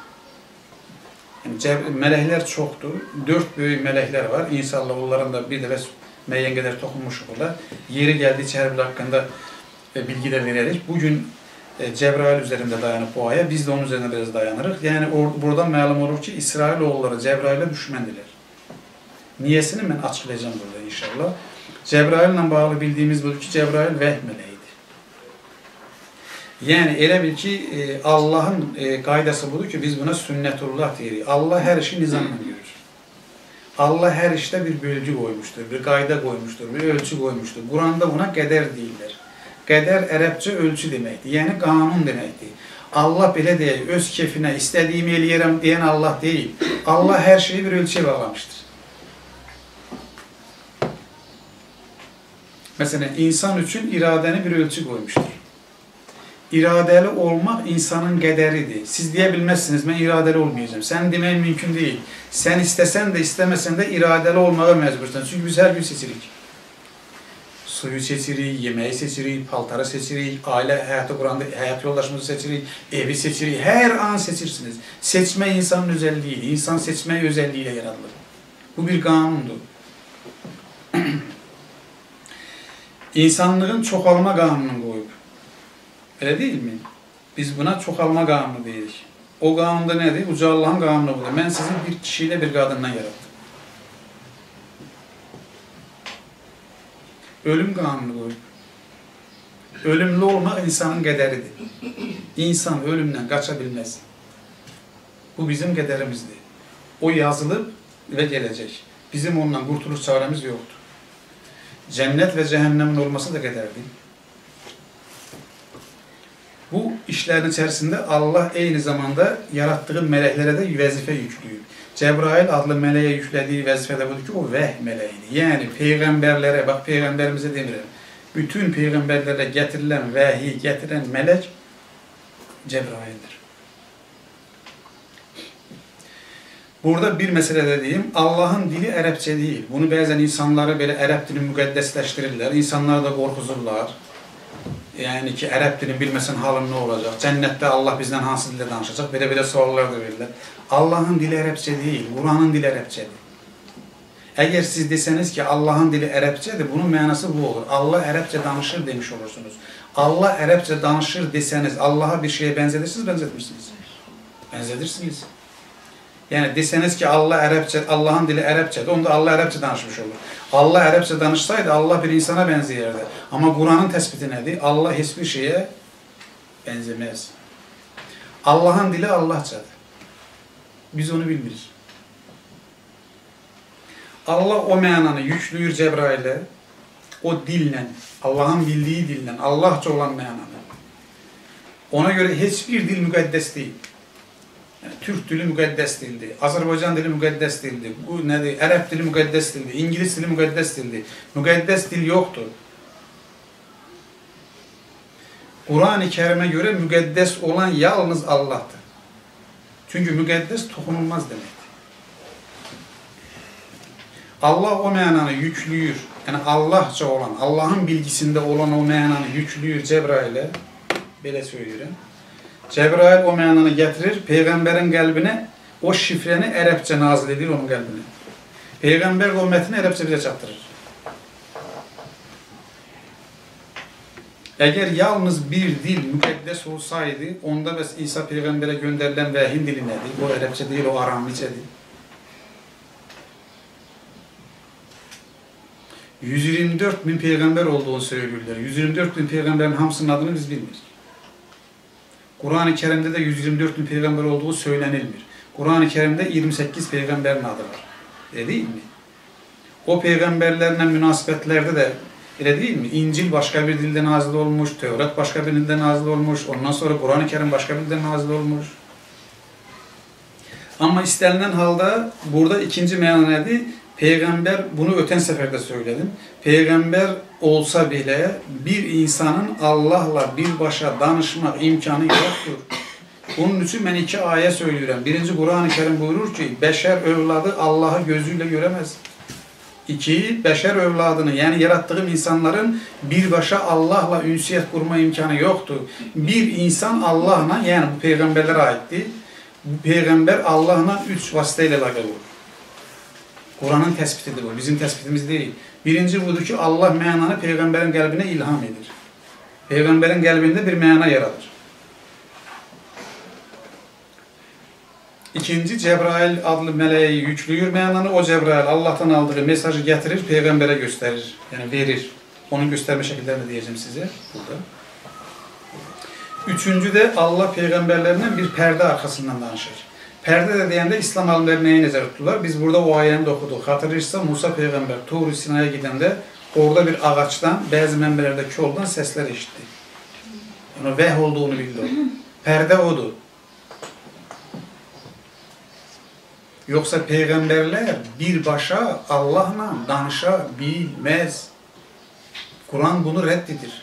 Yani melekler çoktur. Dört büyük melekler var. İnşallah onların da bir de müeyyen kadar dokunmuş olurlar. Yeri geldiği Cebrail hakkında bilgi de veririz. Bugün Cebrail üzerinde dayanıp bu aya, biz de onun üzerine biraz dayanırız. Yani buradan məlum olur ki, İsrailoğulları Cebrail'e düşmandiler. Niyesini ben açıklayacağım burada inşallah. Cebrail'le bağlı bildiğimiz budur ki Cebrail veh meleğidir. Yani elə bil ki Allah'ın qaydası budur ki biz buna sünnetullah deyirik. Allah her işi nizamla görür. Allah her işte bir bölgü koymuştur, bir qayda koymuştur, bir ölçü koymuştur. Kur'an'da buna qəder deyirlər. Qəder Ərəbcə ölçü deməkdir, yəni qanun deməkdir. Allah belə deyək, öz kefinə istədiyimi eləyərəm deyən Allah deyil. Allah hər şeyi bir ölçüyə bağlamışdır. Mesela insan üçün iradəni bir ölçü koymuştur. İradeli olmak insanın qədəridir. Siz deyə bilməzsiniz, mən iradeli olmayacağım. Sən demək mümkün değil. Sən istəsən də istəməsən də iradeli olmağa məcbursan. Çünki biz hər gün seçirik. Suyu seçirik, yemeği seçirik, paltarı seçirik, aile hayatı kuranda hayat yoldaşımızı seçirik, evi seçirik. Her an seçirsiniz. Seçme insanın özelliğidir. İnsan seçme özelliğiyle yaratılır. Bu bir kanundur. İnsanlığın çoğalma kanununu koyup. Öyle değil mi? Biz buna çoxalma qanunu deyirik. O qanunda nədir? Uca Allah'ın qanunu budur. Mən sizi bir kişiyle bir qadından yarattım. Ölüm qanunu qoyub. Ölümlü olmaq insanın qədəridir. İnsan ölümdən qaça bilməz. Bu bizim qədərimizdir. O yazılıb və gələcək. Bizim ondan qurtuluş çarəmiz yoxdur. Cənnət və cəhənnəmin olması da qədərdir. Bu işlərin içərisində Allah eyni zamanda yaratdığı mələklərə də vəzifə yüklüyür. Cəbrail adlı mələyə yüklədiyi vəzifə də budur ki, o vəh mələyidir. Yəni, peyğəmbərlərə, bax, peyğəmbərimizə demirəm, bütün peyğəmbərlərə gətirilən vəhi, gətirən mələk Cəbraildir. Burada bir məsələ də deyim, Allahın dili ərəbcə deyil. Bunu bəzən insanları belə ərəb dilini müqəddəsləşdirirlər, insanları da qorxuzurlar. Yəni ki, ərəb dilini bilməsən halın nə olacaq? Cənnətdə Allah bizdən hansı dildə danışacaq? Belə-belə suallar da verirlər. Allahın dili ərəbcə deyil, Quranın dili ərəbcədir. Əgər siz desəniz ki, Allahın dili ərəbcədir, bunun mənası bu olur. Allah ərəbcə danışır demiş olursunuz. Allah ərəbcə danışır desəniz, Allaha bir şeyə bənzədirsiniz, bənzətmirsiniz. Bənzədirsiniz. Yəni, desəniz ki, Allah ərəbcə, Allahın dili ərəbcədir, onda Allah ərəbcə danışmış olur. Allah ərəbcə danışsaydı, Allah bir insana bənzəyərdi. Amma Quranın təsbiti nədir? Allah heç bir şeyə bənzəməz. Allahın dili Allahcadır. Biz onu bilmirik. Allah o mənanı yüklüyür Cəbrailə, o dillə, Allahın bildiyi dillə, Allahca olan mənanı. Ona görə heç bir dil müqəddəs deyil. Yəni, Türk dili müqəddəs dildir, Azərbaycan dili müqəddəs dildir, bu nədir? Ərəb dili müqəddəs dildir, İngilis dili müqəddəs dildir. Müqəddəs dil yoxdur. Quran-ı Kərimə görə müqəddəs olan yalnız Allahdır. Çünki müqəddəs toxunulmaz deməkdir. Allah o mənanı yüklüyür, yəni Allahca olan, Allahın bilgisində olan o mənanı yüklüyür Cəbrailə, belə söyləyirəm. Cəbrail o mənanı gətirir, Peyğəmbərin qəlbinə o şifrəni ərəbcə nazil edir onun qəlbinə. Peyğəmbər o mətni ərəbcə bizə çatdırır. Əgər yalnız bir dil müqəddəs olsaydı, onda bəs İsa Peyğəmbərə göndərilən vəhin dili nədir? O ərəbcə deyil, o aramicədir. yüz iyirmi dörd min Peyğəmbər olduğunu söylürlər. yüz iyirmi dörd min Peyğəmbərin hamısının adını biz bilmirik. Qur'an-ı Kərimdə də yüz iyirmi dörd min Peyğəmbər olduğu söylənilmir. Qur'an-ı Kərimdə iyirmi səkkiz Peyğəmbərin adı var. Elə deyilmi? O Peyğəmbərlərlə münasibətlərdə də elə deyilmi? İncil başqa bir dildə nazil olmuş, Tövrat başqa bir dildə nazil olmuş, ondan sonra Qur'an-ı Kərim başqa bir dildə nazil olmuş. Amma istənilən halda burada ikinci məna nədir? Peyğəmbər, bunu ötən səfərdə söylədim, Peyğəmbər olsa belə bir insanın Allahla birbaşa danışmaq imkanı yoxdur. Bunun üçün mən iki ayə söyləyirəm. Birinci, Qur'an-ı Kərim buyurur ki, bəşər övladı Allahı gözü ilə görəməz. İki, bəşər övladını, yəni yaratdığım insanların birbaşa Allahla ünsiyyət qurma imkanı yoxdur. Bir insan Allahla, yəni bu Peyğəmbərlərə aiddir, bu Peyğəmbər Allahla üç vasitə ilə əlaqəli olur. Quranın təsbitidir bu, bizim təsbitimiz deyil. Birinci budur ki, Allah mənanı Peyğəmbərin qəlbinə ilham edir. Peyğəmbərin qəlbində bir məna yaradır. İkinci, Cəbrail adlı mələyi yüklüyür mənanı, o Cəbrail Allahdan aldığı mesajı gətirir, Peyğəmbərə göstərir, yəni verir. Onun göstərmə şəkillərini deyəcəm sizə burada. Üçüncü də Allah Peyğəmbərlərindən bir pərdə arxasından danışır. Pərdə də deyəndə İslam alimləri nəyi nəzər tutdular? Biz burada o ayəni də oxuduq. Xatırlayırsa Musa Peyğəmbər Tur-i Sinaya gedəndə orada bir ağacdan, bəzi mənbələrdə koldan səslər eşitdi. Yəni vəh olduğunu bildi o. Pərdə odur. Yoxsa Peyğəmbərlər birbaşa Allahla danışa bilməz. Quran bunu rədd edir.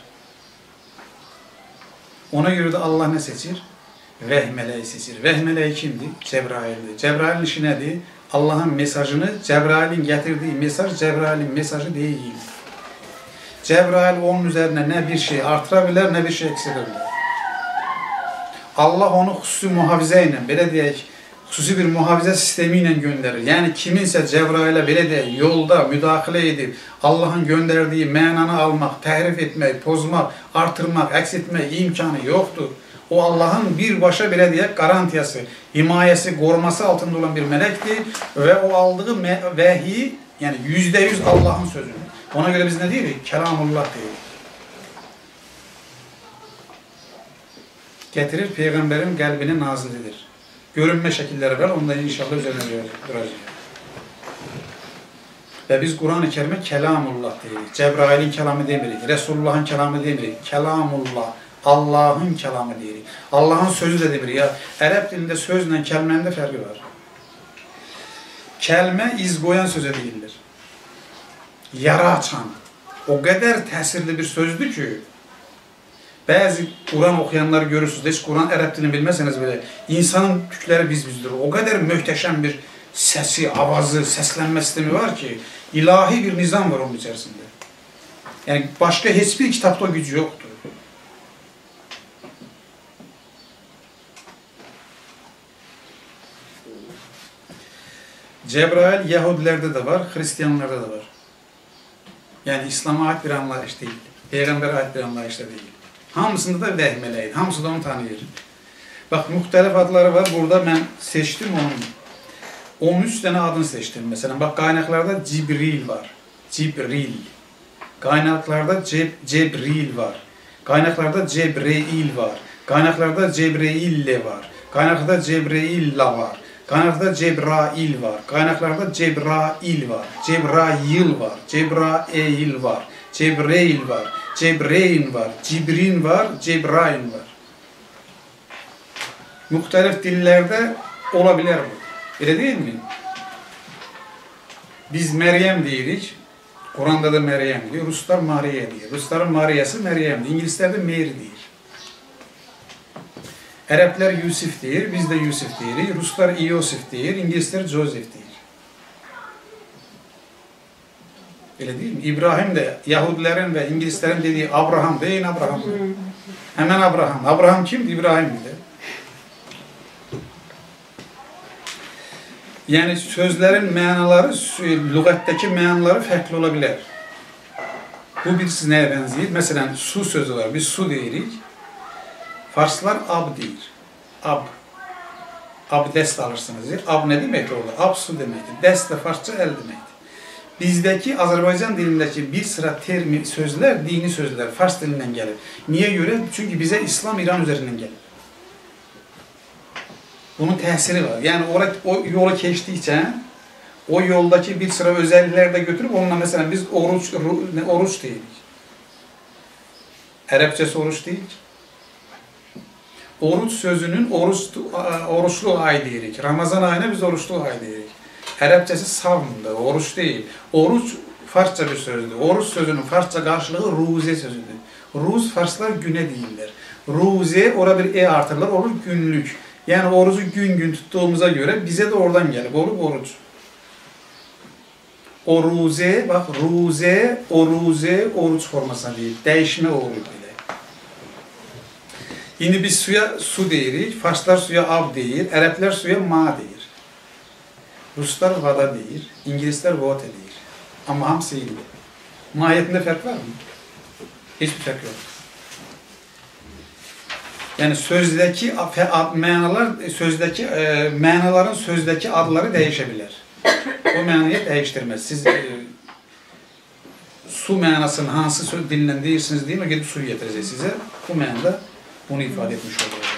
Ona görə də Allah nə seçir? Vəh mələyi seçir. Vəh mələyi kimdir? Cəbraildir. Cəbrailin işi nədir? Allahın mesajını, Cəbrailin gətirdiyi mesaj Cəbrailin mesajı deyil. Cəbrail onun üzərinə nə bir şey artıra bilər, nə bir şey əksilə bilər. Allah onu xüsusi mühafizə ilə, belə deyək, xüsusi bir mühafizə sistemi ilə göndərir. Yəni kiminsə Cəbrailə belə deyək, yolda müdaxilə edib, Allahın göndərdiyi mənanı almaq, təhrif etmək, pozmaq, artırmaq, əks etmək imkanı yoxdur. O Allah'ın birbaşa belə deyək garantiyası, himayəsi, qoruması altında olan bir mələkdir və o aldığı vəhiy, yəni yüzdə yüz Allah'ın sözüdür. Ona göre biz ne deyirik? Kelamullah deyirik. Getirir peygamberin kalbini nazil edir. Görünme şekilleri var, ondan inşallah üzerine duracağız. Ve biz Kur'an-ı Kerim'e kelamullah deyirik. Cebrail'in kelamı demirik, Resulullah'ın kelamı demirik. Kelamullah, Allah'ın kelamı deyirik. Allah'ın sözü de demirik. Ya Arap dilinde sözle kelimenin de farkı var. Kelime iz koyan söze değildir. Yara açan, o kadar təsirli bir sözdür ki, bazı Kur'an okuyanları görürsünüz. Hiç Kur'an Arap dilini bilmezseniz bile insanın tükleri biz-bizdir. O kadar möhtəşəm bir sesi, avazı, seslenme sistemi var ki, ilahi bir nizam var onun içerisinde. Yani başka hiçbir kitapta o gücü yoktur. Cebrail Yahudilerde de var, Hristiyanlarda da var. Yani İslam'a ait bir anlayış değil. Peygamber'e ait bir anlayış da değil. Hamısında da vəhy meleğidir. Hamısı da onu tanıyır. Bak muhtelif adları var. Burada ben seçtim onun. on üç tane adını seçtim mesela. Bak kaynaklarda Cibril var. Cibril. Kaynaklarda Ceb Cebril var. Kaynaklarda Cebreil var. Kaynaklarda Cebreille var. Kaynaklarda Cebreilla var. Kaynaklarda Cebrail var. Kaynaklarda Cebrail var. Cebrail var. Cebrail var. Cebreil var. Cebrein var. Cibrin var. Cebrail var. Muhtelif dillerde olabilir bu. Öyle değil mi? Biz Meryem deyirik. Kur'an'da da Meryem diyor. Ruslar Mariye diyor. Rusların Mariyası Meryem diyor. İngilizler de Mary diyor. Araplar Yusuf deyir, biz de Yusuf deyirik. Ruslar Iosif deyir, İngilizler Joseph deyir. Öyle değil mi? İbrahim de Yahudilerin ve İngilizlerin dediği Abraham değil, Abraham. Hemen Abraham. Abraham kimdi? İbrahim'di. Yani sözlerin manaları, lügattaki manaları farklı olabilir. Bu birisi neye benziyor? Mesela su sözü var. Biz su deyirik. Farslar ab deyir. Ab. Abdest alırsınız. Ab ne demektir orada? Ab su demektir. Dest de Farsça el demektir. Bizdeki Azerbaycan dilindeki bir sıra termi, sözler, dini sözler Fars dilinden gelir. Niye göre? Çünkü bize İslam İran üzerinden gelir. Bunun tesiri var. Yani o, o yola geçtikçe o yoldaki bir sıra özellikler de götürüp onunla mesela biz oruç, oruç deyirik. Arapçası oruç değil. Oruç sözünün oruç, oruçlu ay deyirik. Ramazan ayına biz oruçlu ay deyirik. Arapçası savmdı, oruç değil. Oruç Farsça bir sözdür. Oruç sözünün Farsça karşılığı ruze sözüdür. Ruz Farslar güne değiller. Ruze orada bir e artırlar, olur günlük. Yani orucu gün gün tuttuğumuza göre bize de oradan gelir. Olur oruç. O ruze, bak ruze, o ruze oruç formasına değil. Değişme oruç bile. Şimdi biz suya su deyirik. Farslar suya ab deyir. Araplar suya ma deyir. Ruslar vada deyir. İngilizler water deyir. Ama hamısı eyni. Mahiyetinde fark var mı? Hiçbir fark yok. Yani sözdeki manalar, sözdeki e, manaların sözdeki adları değişebilir. O manayı değiştirmez. Siz e, su manasını hansı söz dilinden deyirsiniz değil mi? Gidip suyu getireceğiz size. Bu manada bunu ifade etmiş olur.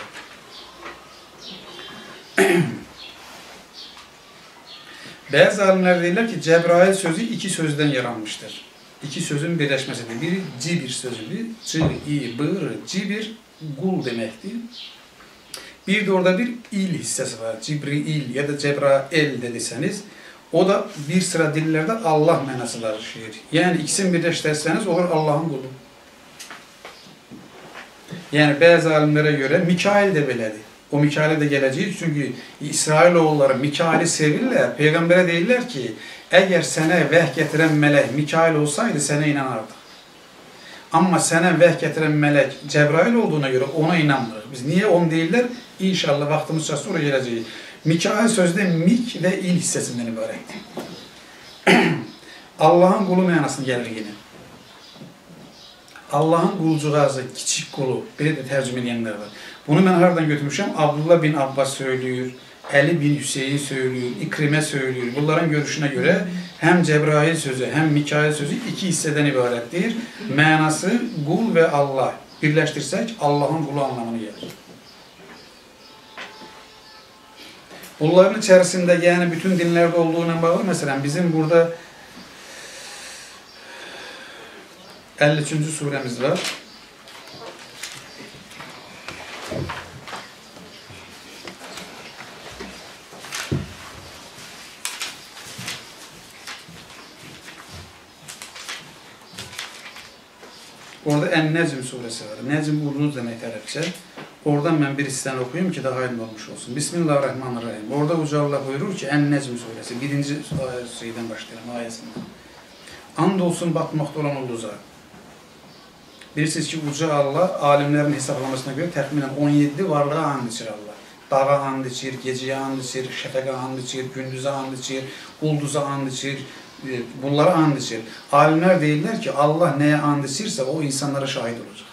Bazı alimler deyirlər ki, Cebrail sözü iki sözden yaranmıştır. İki sözün birleşmesidir. Biri cibir sözüdür. C-i-b-r, cibir, kul demektir. Bir de orada bir il hissesi var. Cibril ya da Cebrail dediyseniz, o da bir sıra dillerde Allah mənası daşıyır. Yani ikisini birleştirseniz olur Allah'ın kulu. Yani bazı alimlere göre Mikail de belədir. O Mikail'e de geleceğiz çünkü İsrailoğulları Mikail'i sevirler. Peygamber'e değiller ki eğer sana vəhy getiren melek Mikail olsaydı sana inanardık. Ama sana vəhy getiren melek Cebrail olduğuna göre ona inanmıyoruz. Biz niye onu değiller? İnşallah vaktimiz çatsa oraya geleceğiz. Mikail sözde mik ve il hissesinden ibarettir. Allah'ın kulu mənasını gelir yine. Allah'ın kulcuğazı, kiçik kulu, bir de tercüme edenler var. Bunu mən hardan götürmüşəm? Abdullah bin Abbas söylüyor, Ali bin Hüseyin söylüyor, İkrimə söylüyor. Bunların görüşünə görə həm Cəbrail sözü, həm Mikail sözü iki hissədən ibarətdir. Mənası qul və Allah. Birləşdirsək, Allahın qulu anlamını gəlir. Bunların içərisində, yəni bütün dinlərdə olduğuna bağlı, məsələn, bizim burada əlli üçüncü surəmiz var. Orada Ən-Nəcm surəsi var. Nəcm uzun demək tərəfcə. Oradan mən bir hissəni oxuyum ki, daha aydın olmuş olsun. Bismillahirrahmanirrahim. Orada Uca Allah buyurur ki, Ən-Nəcm surəsi, birinci şeydən başlayalım, ayəsindən. And olsun batmaqda olan ulduza. Bilirsiniz ki, Uca Allah alimlərin hesablamasına görə təxminən on yeddi varlığa and içir Allah. Dağa and içir, gecəyə and içir, şəfəqə and içir, gündüzə and içir, ulduza and içir, bunlara and içir. Alimlər deyirlər ki, Allah nəyə and içirsə, o insanlara şahid olacaq.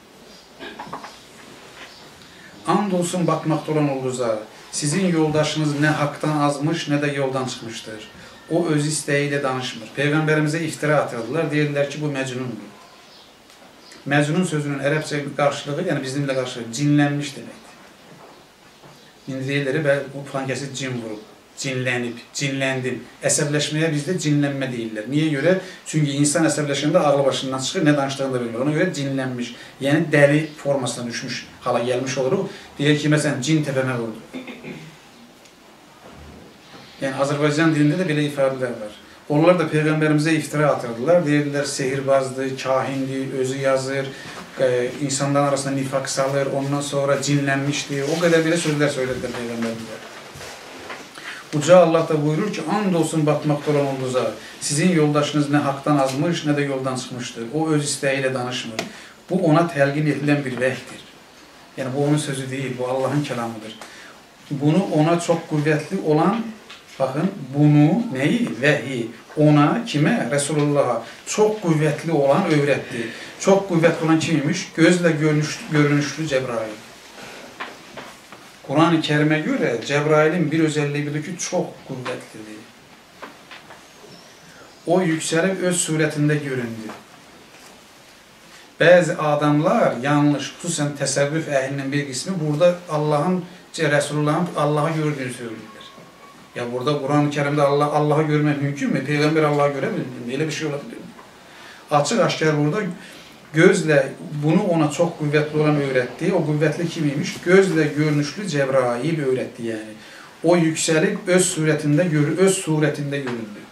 And olsun batmaqda olan ulduza, sizin yoldaşınız nə haqdan azmış, nə də yoldan çıxmışdır. O öz istəyi ilə danışmır. Peyğəmbərimizə iftira atırdılar, deyirlər ki, bu Məcnundur. Məcnun sözünün ərəbcə qarşılığı, yəni bizimlə qarşılığı cinlənmiş deməkdir. İndi deyirlər, bu falan kəsi cin vurub, cinlənib, cinləndim. Əsəbləşməyə bizdə cinlənmə deyirlər. Niyə görə? Çünki insan əsəbləşəndə ağlı başından çıxır, nə danışdığını da bilmir. Ona görə cinlənmiş, yəni dəli formasına düşmüş, hala gəlmiş oluruq. Deyir ki, məsələn, cin təpəmə vurdu. Yəni, Azərbaycan dilində də belə ifadələr var. Onlar da Peyğəmbərimizə iftira atırdılar. Deyirdilər, sehirbazdır, kahindir, özü yazır, insanların arasında nifaq salır, ondan sonra cinlənmişdir. O qədər belə sözlər söylədilər Peyğəmbərimizə. Uca Allah da buyurur ki, and olsun batmaqda olan ulduza, sizin yoldaşınız nə haqdan azmış, nə də yoldan çıxmışdır. O öz istəyi ilə danışmır. Bu ona təlqin edilən bir vəhdir. Yəni, bu onun sözü deyil, bu Allahın kəlamıdır. Bunu ona çox qüvvətli olan, baxın, bunu, nəyi? Vəhi. Ona, kimə? Resulullah'a çox qüvvətli olan öyrətdi. Çox qüvvətli olan kimmiş? Gözlə görünüşlü Cəbrail. Quran-ı Kərimə görə Cəbrailin bir özəlliyi budur ki, çox qüvvətlidir. O yüksəlib öz surətində göründü. Bəzi adamlar yanlış, xüsusən təsəvvüf əhlinin bir qismi burada Allahın, Resulullahın Allah'a gördüyünü söyləyirlər. Ya burada Quran-ı Kərimdə Allah, Allah'a görmək mümkün mü? Peyğəmbər Allah'a görə bildir. Elə bir şey olabilir mi? Açıq aşkar burada gözlə, bunu ona çox qüvvətli olan öyrətdi. O qüvvətli kim imiş? Gözlə görünüşlü Cəbrail öyrətdi yəni. O yüksəlib öz surətində, öz surətində göründü.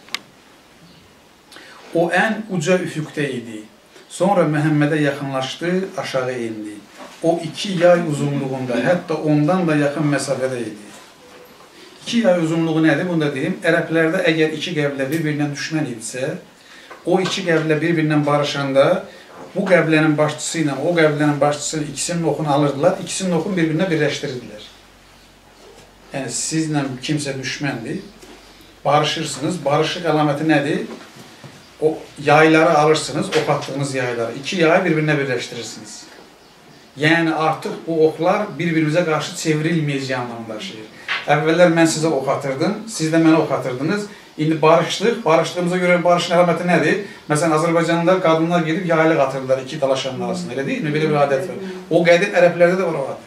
O ən uca üfüqdə idi. Sonra Məhəmmədə yaxınlaşdı, aşağı indi. O iki yay uzunluğunda, hətta ondan da yaxın məsafədə idi. İki yay uzunluğu nədir? Bunu da deyim. Ərəblərdə əgər iki qəbilə bir-birindən düşmən idisə, o iki qəbilə bir-birindən barışanda bu qəbilənin başçısı ilə o qəbilənin başçısı ikisinin oxunu alırdılar, ikisinin oxunu bir-birinə birləşdirirdilər. Yəni, sizlə kimsə düşməndir, barışırsınız. Barışıq əlaməti nədir? O yayları alırsınız, ox atdığınız yayları. İki yayı bir-birinə birləşdirirsiniz. Yəni, artıq bu oxlar bir-birimizə qarşı çevrilməyəcək anlamı daşıyır. Əvvəllər mən sizə ox atırdım, siz də mənə ox atırdınız. İndi barışdıq, barışdığımıza görə barışın əlaməti nədir? Məsələn, Azərbaycanda qadınlar gedib yaylıq atırdılar iki dalaşanın arasında, elə deyil mi? Belə bir adət var. O qədim ərəblərdə də var o adət.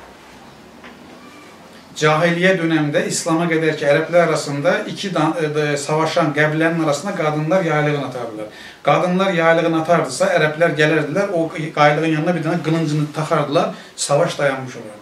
Cahiliyyə dönəmdə İslama qədər ki, ərəblər arasında iki savaşan qəbilənin arasında qadınlar yaylığını atardılar. Qadınlar yaylığını atardısa, ərəblər gələrdilər, o yaylığın yanına bir dənə qılıncını taxardılar, savaş dayanmış olardı.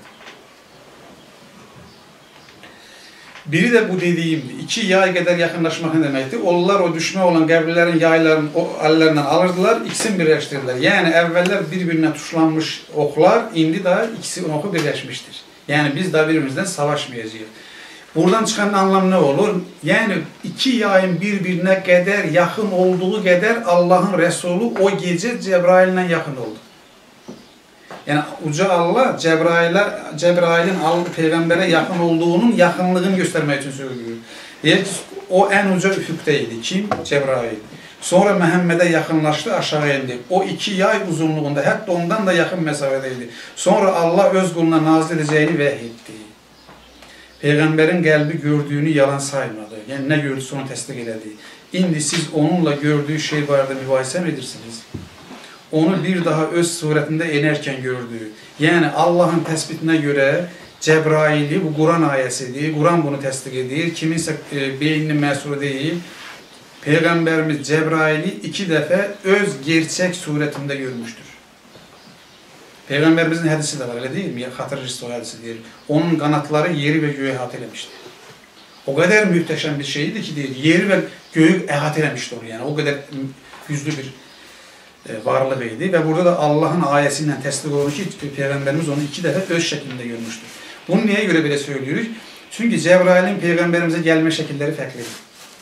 Biri də bu dediyimdir. İki yay qədər yaxınlaşmaq nə deməkdir? Onlar o düşmə olan qəbillərin yaylarını o əllərlə alırdılar, ikisini birləşdirirlər. Yəni, əvvəllər bir-birinə tuşlanmış oxlar, indi də ikisi oxu birləşmişdir. Yəni, biz də bir-birimizdən savaşmayacağıq. Buradan çıxan anlam nə olur? Yəni, iki yayın bir-birinə qədər yaxın olduğu qədər Allahın Rəsulu o gecə Cəbraillə yaxın oldu. Yəni, Uca Allah Cəbrailin Peyğəmbərə yaxın olduğunun yaxınlığını göstərmək üçün söylüyor. Deyək ki, o ən uca üfüqdə idi. Kim? Cəbrail. Sonra Məhəmmədə yaxınlaşdı, aşağı indi. O iki yay uzunluğunda, hətta ondan da yaxın məsafədəydi. Sonra Allah öz quluna nazil edəcəyini vəhy etdi. Peyğəmbərin qəlbi gördüyünü yalan saymadı. Yəni, nə gördüysə onu təsdiq elədi. İndi siz onunla gördüyü şey barədə mübahisə mi edirsiniz? Onu bir daha öz surətində enərkən gördü. Yəni, Allahın təsbitinə görə Cəbraili, bu Quran ayəsidir, Quran bunu təsdiq edir, kiminsə e, beyninin məhsulu deyil. Peyğəmbərimiz Cəbraili iki dəfə öz gerçək surətində görmüşdür. Peyğəmbərimizin hədisi də var, elə deyil mi? Xatırcısı o hədisi deyir. Onun qanatları yeri və göyü əhatə eləmişdi. O qədər mühtəşəm bir şeydir ki, deyir, yeri və göyü əhatə eləmişdi onu, yəni o qədər güclü bir e, varlıq idi və burada da Allahın ayəsi ilə təsdiq olunur ki, Peyğəmbərimiz onu iki dəfə öz şəklində görmüşdür. Bunu niyə görə belə söylüyoruz? Çünki Cəbrailin Peyğəmbərimizə gəlmə şəkilləri fərqlidir.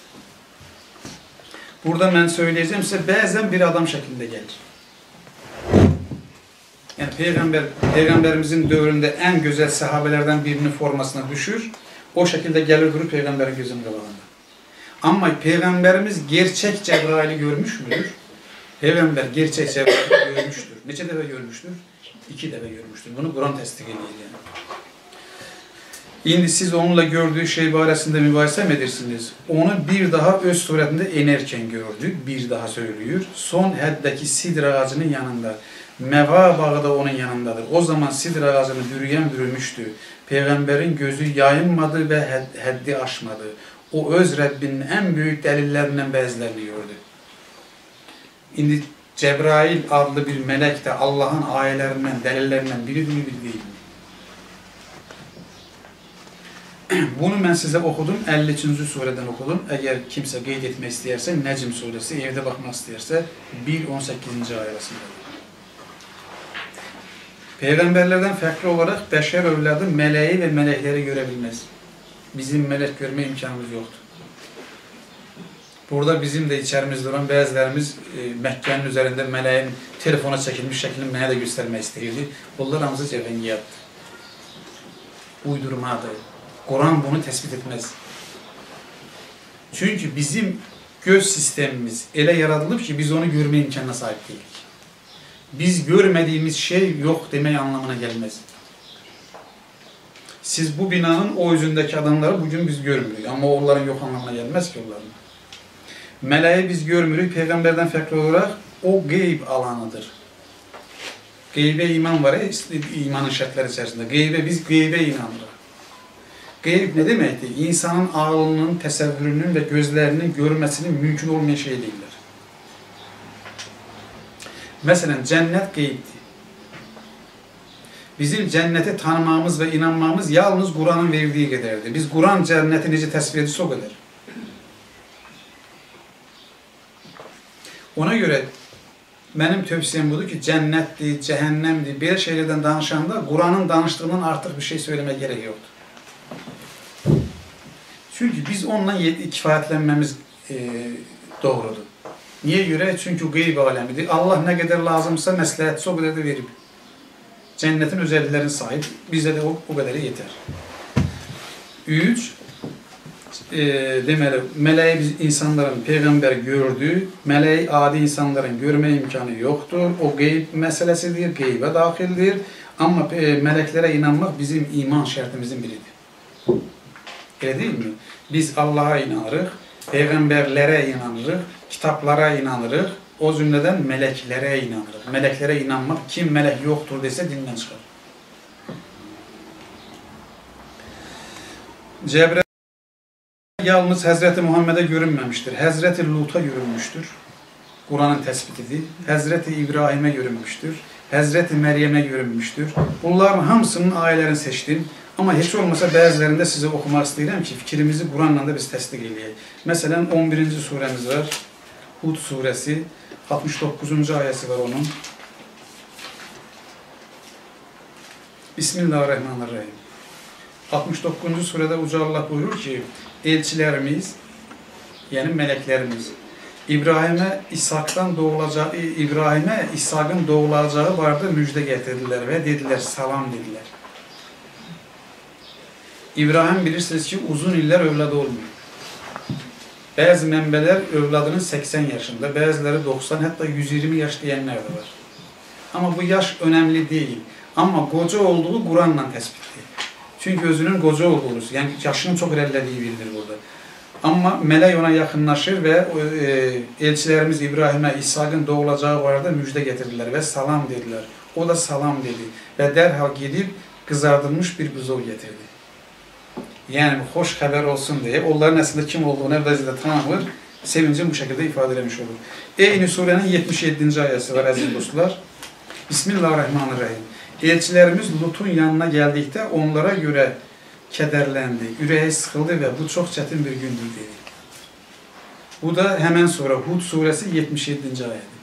Burada mən söyləyəcəm sizə, bəzən bir adam şəklində gəlir. Yəni, Peyğəmbər, Peyğəmbərimizin dövründə ən gözəl səhabələrdən birinin formasına düşür, o şəkildə gəlir durur Peyğəmbərin gözünün qabağında. Amma Peyğəmbərimiz gerçək Cəbraili görmüşmüdür? Peyğəmbər gerçək Cəbraili görmüşdür. Neçə dəfə görmüşdür? İki dəfə görmüşdür. Bunu Quran təsdiq edir. Yəni. İndi siz onunla gördüyü şey barəsində mübahisə mi edirsiniz? Onu bir daha öz surətində enerkən gördük, bir daha söylüyor. Son həddəki sidr ağacının yanında. Məva bağı da onun yanındadır. O zaman sidr ağacını bürüyən bürümüşdü. Peyğəmbərin gözü yayınmadı və həddi aşmadı. O öz Rəbbinin ən böyük dəlillərindən bəzilərini gördü. İndi Cəbrail adlı bir mələk də Allahın ayələrindən, dəlillərindən biridir, biri deyil. Bunu mən sizə oxudum, əlli üçüncü surədən oxudum. Əgər kimsə qeyd etmək istəyərsə, Nəcm surəsi, evdə baxmaq istəyərsə, bir on səkkizinci ayə arasındadır. Peyğəmbərlərdən fərqli olaraq bəşər övladı mələyi və mələkləri görə bilməz. Bizim mələk görmə imkanımız yoxdur. Burada bizim də içərimizdə olan bəzilərimiz e, Məkkənin üzərində mələyin telefona çəkilmiş şəklini mənə də göstərmək istəyirdi. Bunlar hamısı cəvəngiyatdır. Uydurmadır. Quran bunu təsbit etməz. Çünki bizim göz sistemimiz elə yaradılıb ki, biz onu görmə imkanına sahib deyilik. Biz görmədiyimiz şey yox demək anlamına gəlməz. Siz bu binanın o üzündəki adamları bugün biz görmürük. Amma onların yox anlamına gəlməz ki, onların. Mələyi biz görmürük, Peyğəmbərdən fərqli olaraq o qeyb alanıdır. Qeybə iman var, imanın şərtləri içərisində. Qeybə, biz qeybə inanırıq. Qeyb nə deməkdir? İnsanın ağlının, təsəvvürünün və gözlərinin görməsinin mümkün olmayan şey deyirlər. Məsələn, cənnət qeybdir. Bizim cənnəti tanımamız və inanmamız yalnız Quranın verdiyi qədərdir. Biz Quran cənnəti necə təsvir edirsə o qədər. Ona görə mənim tövsiyəm budur ki, cənnətdir, cəhənnəmdir, belə şeylərdən danışanda Quranın danışdığından artıq bir şey söyləmək gerək yoxdur. Çünki biz onunla kifayətlənməmiz e, doğrudur. Niyə görə? Çünki o qeyb aləmidir. Allah nə qədər lazımsa məsləhətçi o qədər də verib. Cənnətin özəlliklərini sahib, bizə də o, o qədəri yetər. Üç, e, deməli, mələyi biz insanların, Peyğəmbər gördü, mələyi adi insanların görmə imkanı yoxdur. O qeyb məsələsidir, qeybə daxildir. Amma e, mələklərə inanmaq bizim iman şərtimizin biridir. Elə deyilmi? Biz Allaha inanırıq, Peyğəmbərlərə inanırıq, kitablara inanırıq, o cümlədən mələklərə inanırıq. Mələklərə inanmaq, kim mələk yoxdur desə dindən çıxar. Cəbrail yalnız Həzrəti Muhammedə görünməmişdir. Həzrəti Luta görünmüşdür. Quranın təsbitidir. Həzrəti İbrahimə görünmüşdür. Həzrəti Məryəmə görünmüşdür. Bunların hamısının ayələrini seçdim. Amma heç olmasa bəzilərində sizə oxumaq istəyirəm ki, fikrimizi Quranla da biz təsdiq edək. Məsələn, on birinci surəmiz var. Hud surəsi, altmış doqquzuncu ayəsi var onun. Bismillahirrahmanirrahim. altmış doqquzuncu surədə Uca Allah buyurur ki, elçilərimiz, yəni mələklərimiz, İbrahimə İshaqdan doğulacağı, İbrahimə İshaqın doğulacağı barədə müjdə gətirdilər və dedilər, salam dedilər. İbrahim bilirsiniz ki, uzun illər övladı olmuyor. Bəzi mənbələr övladının səksən yaşında, bəziləri doxsan, hətta yüz iyirmi yaş deyənlər də var. Amma bu yaş önəmli deyil. Amma qoca olduğu Quranla təsbitdir. Çünki özünün qoca olduğunu, yəni yaşının çox irəlilədiyi bildirir burada. Amma mələk ona yaxınlaşır və e, elçilərimiz İbrahimə, İshaqın doğulacağı barədə müjdə getirdilər və salam dedilər. O da salam dedi və dərhal gedib qızardılmış bir buzov getirdi. Yəni, xoş xəbər olsun deyə, onların əslində kim olduğunu əvvəlcədə tanımır, sevincini bu şəkildə ifadə eləmiş olur. Eyni surənin yetmiş yeddinci ayəsi var, əziz dostlar. Bismillahirrahmanirrahim. Elçilərimiz Lutun yanına gəldikdə onlara görə kədərləndi, ürəyi sıxıldı və bu çox çətin bir gündür dedi. Bu da həmən surə, Hud surəsi yetmiş yeddinci ayədir.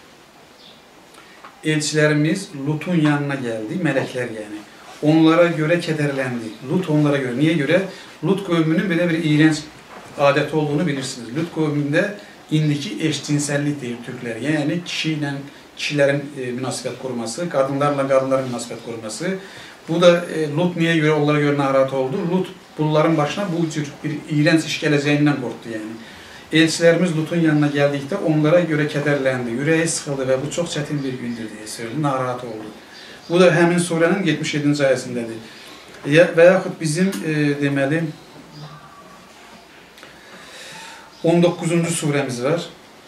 Elçilərimiz Lutun yanına gəldi, mələklər yəni. Onlara görə kədərləndi. Lut onlara görə. Niyə görə? Lut qövmünün belə bir iğrənc adəti olduğunu bilirsiniz. Lut qövmündə indiki eşcinsəllik deyir türklər. Yəni kişi ilə kişilərin e, münasibət qurması, qadınlarla qadınların münasibət qurması. Bu da e, Lut niyə görə onlara görə narahat oldu? Lut bunların başına bu cür bir iğrənc iş gələcəyindən qorxdu yəni. Elçilərimiz Lutun yanına gəldikdə onlara görə kədərləndi, ürəyi sıxıldı və bu çox çətin bir gündür deyə söyledi, narahat oldu. Bu da həmin surənin yetmiş yeddinci ayəsindədir. Və yaxud bizim e, deməli on doqquzuncu surəmiz var.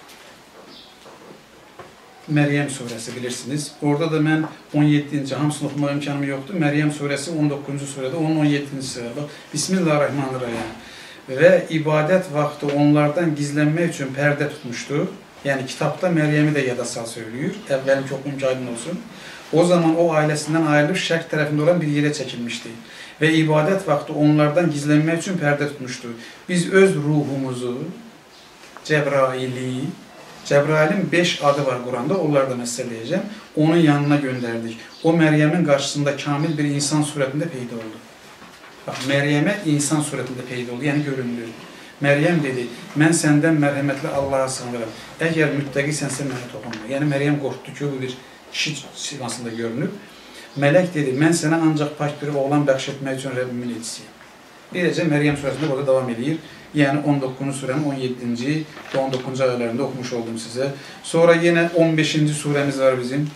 Məryəm surəsi bilirsiniz. Orada da mən on yeddinci hamısını oxumaq imkanım yoxdur. Məryəm surəsi on doqquzuncu surədə, onun on yeddinci surədə. Bismillahirrahmanirrahim. Və ibadət vaxtı onlardan gizlənmək üçün pərdə tutmuşdu. Yəni kitabda Məryəmi də yada sal söylüyor. Əvvəlinki oxuyum ki, aydın olsun. O zaman o ailəsindən ayrılıb şərq tərəfində olan bir yerə çəkilmişdi. Və ibadət vaxtı onlardan gizlənmək üçün pərdə tutmuşdu. Biz öz ruhumuzu, Cəbraili, Cəbrailin beş adı var Quranda, onları da məsələyəcəm, onun yanına göndərdik. O Məryəmin qarşısında kamil bir insan surətində peyda oldu. Bax, Məryəmə insan surətində peyda oldu, yəni göründü. Məryəm dedi, mən səndən mərhəmətli Allaha sığınıram. Əgər müttəqisənsə mənə toxunma. Yəni Məryəm qorxdu ki, o bir kişi simasında görünüb. Mələk dedi, mən sənə ancaq pak bir oğlan bəxş etmək üçün Rəbbimin elçisiyəm. Birəcə Məryəm surəsində burada davam edir. Yəni on doqquzuncu surənin on yeddinci və on doqquzuncu ayələrində oxumuş oldum sizə. Sonra yenə on beşinci surəmiz var bizim.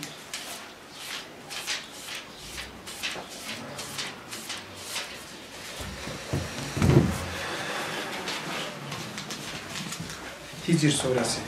Hicr surəsi.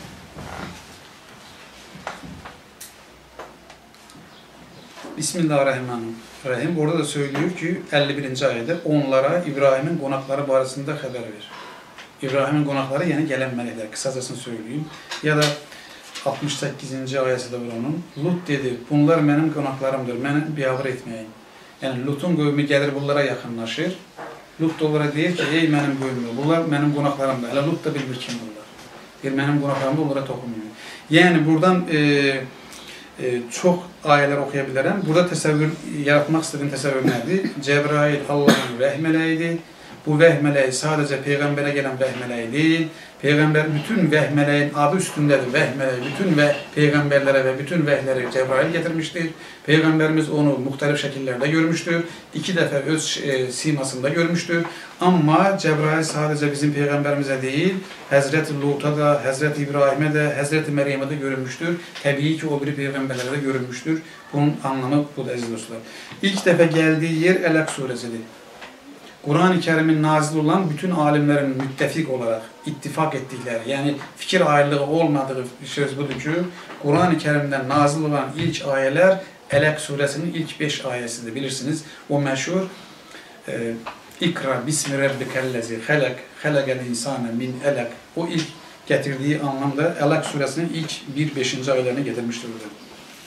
Bismillahirrahmanirrahim. Orada da söylüyor ki, əlli birinci ayədə onlara İbrahimin qonaqları barəsində xəbər ver. İbrahimin qonaqları, yəni gələn mələklər, qısacasını söyleyeyim. Ya da altmış səkkizinci ayəsi də var onun. Lut dedi, bunlar mənim qonaqlarımdır, məni biabır etməyin. Yəni Lutun qövmü gəlir bunlara yaxınlaşır. Lut da onlara deyir ki, ey mənim qövmüm, bunlar mənim qonaqlarımdır. Hələ Lut da bilmir kim bunlar. Deyir, mənim qonaqlarımda onlara toxunmuyor. Yəni buradan e, e, çox ayələr oxuya bilərəm. Burada təsəvvür, yaratmaq istədiyim təsəvvür nədir? Cəbrail Allahın vəhy mələyidir. Bu vəhy mələyi sadəcə Peyğəmbərə gələn vəhy mələyi deyil. Peyğəmbər bütün vəhy mələyin adı üstündədir. Vəhy mələyi bütün və Peyğəmbərlərə və bütün vəhləri Cəbrail gətirmişdir. Peyğəmbərimiz onu müxtəlif şəkillərdə görmüşdür. İki dəfə öz e, simasında görmüşdür. Amma Cəbrail sadəcə bizim Peyğəmbərimizə deyil, Həzrəti Lut'a da, Həzrəti İbrahimə də, Həzrəti Məryəmə də görünmüşdür. Təbii ki, o biri Peyğəmbərlərə də görünmüşdür. Bunun anlamı budur, əziz dostlar. İlk dəfə gəldiyi yer Ələq surəsidir. Quran-ı Kərimin nazil olan bütün alimlərin müttəfiq olaraq ittifak etdikləri, yəni fikir ayrılığı olmadığı söz budur ki, Quran-ı Kərimdən nazil olan ilk ayələr Ələq surəsinin ilk beş ayəsidir. Bilirsiniz, o məşhur e, İqra bismi rabbikəl-ləzi xələq, xələqəl insana min ələq. O ilk gətirdiyi anlamda Ələq surəsinin ilk bir beşinci ayələrini getirmişdir burada.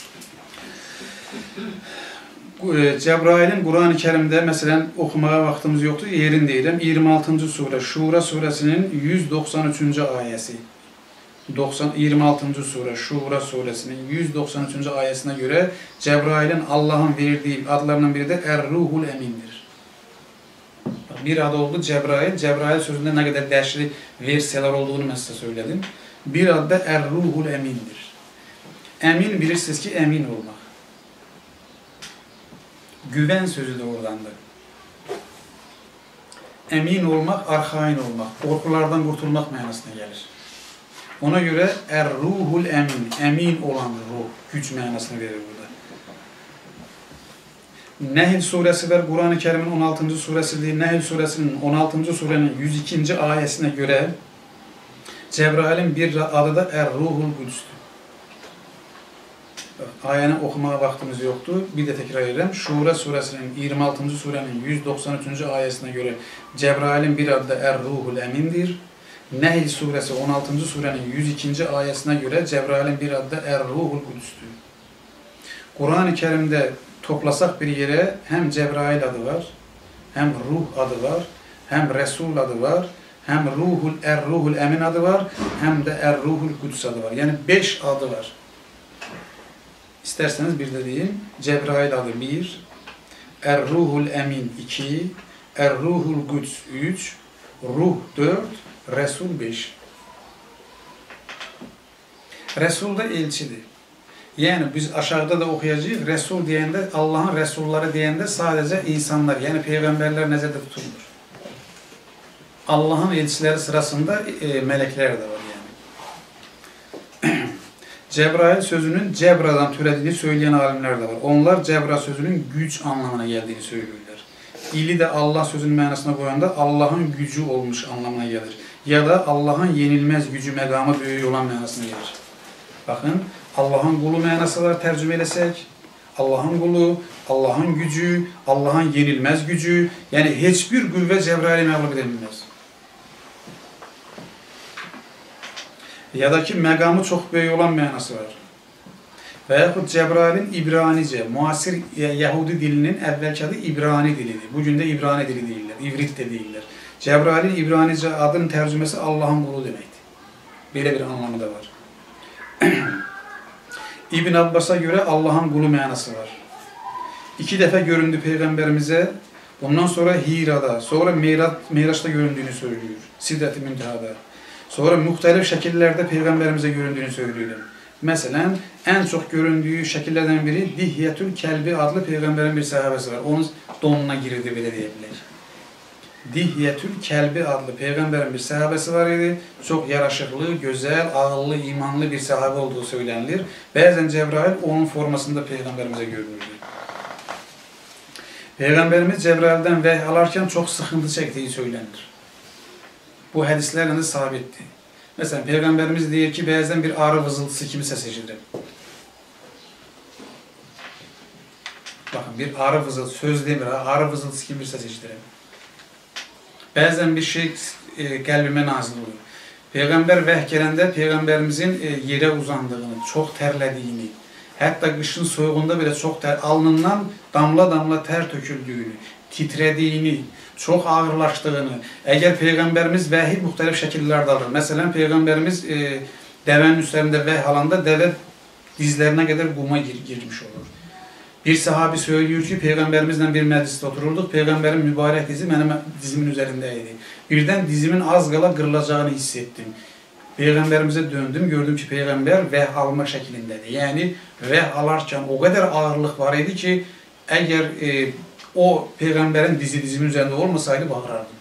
Cəbrailin Quran-ı Kərimdə, məsələn, oxumağa vaxtımız yoxdur, yerin deyirəm, iyirmi altıncı surə, Şura surəsinin yüz doxsan üçüncü ayəsi. iyirmi altıncı surə, Şura surəsinin yüz doxsan üçüncü ayəsinə görə Cəbrailin Allahın verdiyi adlarından biri də Ər-Ruhul Əmindir. Bir adı oldu Cəbrail, Cəbrail sözündə nə qədər dəhşətli versiyalar olduğunu mən sizə söylədim. Bir adı da Ər-Ruhul Əmindir. Əmin bilirsiniz ki, əmin olmaq. Güvən sözü də oradandır. emin olmak, arxain olmaq, qorxulardan qurtulmaq mənasına gəlir. Ona görə er-ruhul emin, emin olan ruh, güc mənasını verir burada. Nəhl surəsi var, Quran-ı Kərimin on altıncı surəsidir. Nəhl surəsinin on altıncı surənin yüz ikinci ayəsinə görə Cəbrailin bir adı da er-ruhul qudüsdür. Ayəni oxumağa vaxtımız yoxdur. Bir də təkrar edirəm. Şura surəsinin iyirmi altıncı surənin yüz doxsan üçüncü ayəsinə görə Cəbrailin bir adı da er-ruhul emindir. Nəhl surəsi on altıncı surənin yüz ikinci ayəsinə görə Cəbrailin bir adı da er-ruhul qudüsdür. Quran-ı Kərimdə toplasaq bir yerə həm Cəbrail adı var, həm ruh adı var, həm Rəsul adı var, həm ruhul er-ruhul emin adı var, həm də er-ruhul qudüs adı var. Yəni beş adı var. İsterseniz bir de deyim, Cəbrail adı bir, er-ruhul emin iki, er-ruhul qudüs üç, ruh dört, Rəsul beş. Rəsul da elçidir. Yəni biz aşağıda da oxuyacağıq. Rəsul deyəndə, Allahın rəsulları deyəndə sadəcə insanlar, yəni peyğəmbərlər nəzərdə tutulur. Allahın elçiləri sırasında e, mələklər də var yəni. Cəbrail sözünün Cəbradan türədiyini söyləyən alimlər də var. Onlar Cəbra sözünün güc anlamına gəldiyini söylürlər. İli də Allah sözünün mənasına qoyanda Allahın gücü olmuş anlamına gəlir. Ya da Allahın yenilməz gücü, məqamı böyük olan mənasına gəlir. Baxın, Allahın qulu mənası var, tərcümə eləsək. Allahın qulu, Allahın gücü, Allahın yenilməz gücü. Yəni, heç bir qüvvə Cəbraili məğlub edə bilməz. Ya da ki, məqamı çox böyük olan mənası var. Və yaxud Cəbrailin İbranicə, müasir Yahudi dilinin əvvəlki adı İbrani dilidir. Bugün də İbrani dili deyirlər, İvrit də deyirlər. Cəbrailin İbranicə adının tərcüməsi Allahın qulu deməkdir. Belə bir anlamı da var. İbn Abbas'a göre Allah'ın qulu mənası var. İki dəfə göründü Peyğəmbərimizə, bundan sonra Hira'da, sonra Meyraç'da göründüğünü söylüyor. Sidret-i Münteha'da. Sonra müxtəlif şəkillərdə Peyğəmbərimizə göründüğünü söylüyor. Məsələn, ən çox göründüyü şəkillərdən biri Dihyətül Kəlbi adlı Peyğəmbərin bir səhabəsi var. Onun donuna girirdi, belə deyə bilək. Dihyətül Kəlbi adlı Peyğəmbərin bir səhabəsi var idi. Çox yaraşıqlı, gözəl, ağıllı, imanlı bir səhabə olduğu söylənilir. Bəzən Cəbrail onun formasında Peyğəmbərimizə görünürdü. Peyğəmbərimiz Cəbraildən vəhy alarkən çox sıxıntı çəkdiyi söylənilir. Bu hədislərlə də sabitdir. Məsələn, Peyğəmbərimiz deyir ki, bəzən bir arı vızıltısı kimi səs eşidirəm. Baxın, bir arı vızıltısı, söz demir, arı vızıltısı kimi bir səs eşidirəm. Bəzən bir şey e, qəlbimə nazil olur. Peyğəmbər vəhy gələndə Peyğəmbərimizin e, yerə uzandığını, çox tərlədiyini, hətta qışın soyuğunda belə çox tər, alnından damla-damla tər töküldüyünü, titrədiyini, çox ağırlaşdığını, əgər Peyğəmbərimiz vəhi müxtəlif şəkillərdə alır. Məsələn, Peyğəmbərimiz e, dəvənin üstlərində vəh alanda dəvə dizlərinə qədər quma gir girmiş olur. Bir sahabi söylüyor ki, Peyğəmbərimizlə bir məclisdə otururduq, Peyğəmbərin mübarək dizi mənim dizimin üzərində idi. Birdən dizimin az qala qırılacağını hiss etdim. Peyğəmbərimizə döndüm, gördüm ki, Peyğəmbər vəh alma şəklindədir. Yəni, vəh alarkən o qədər ağırlıq var idi ki, əgər e, o Peyğəmbərin dizi dizimin üzərində olmasaydı, bağırardım.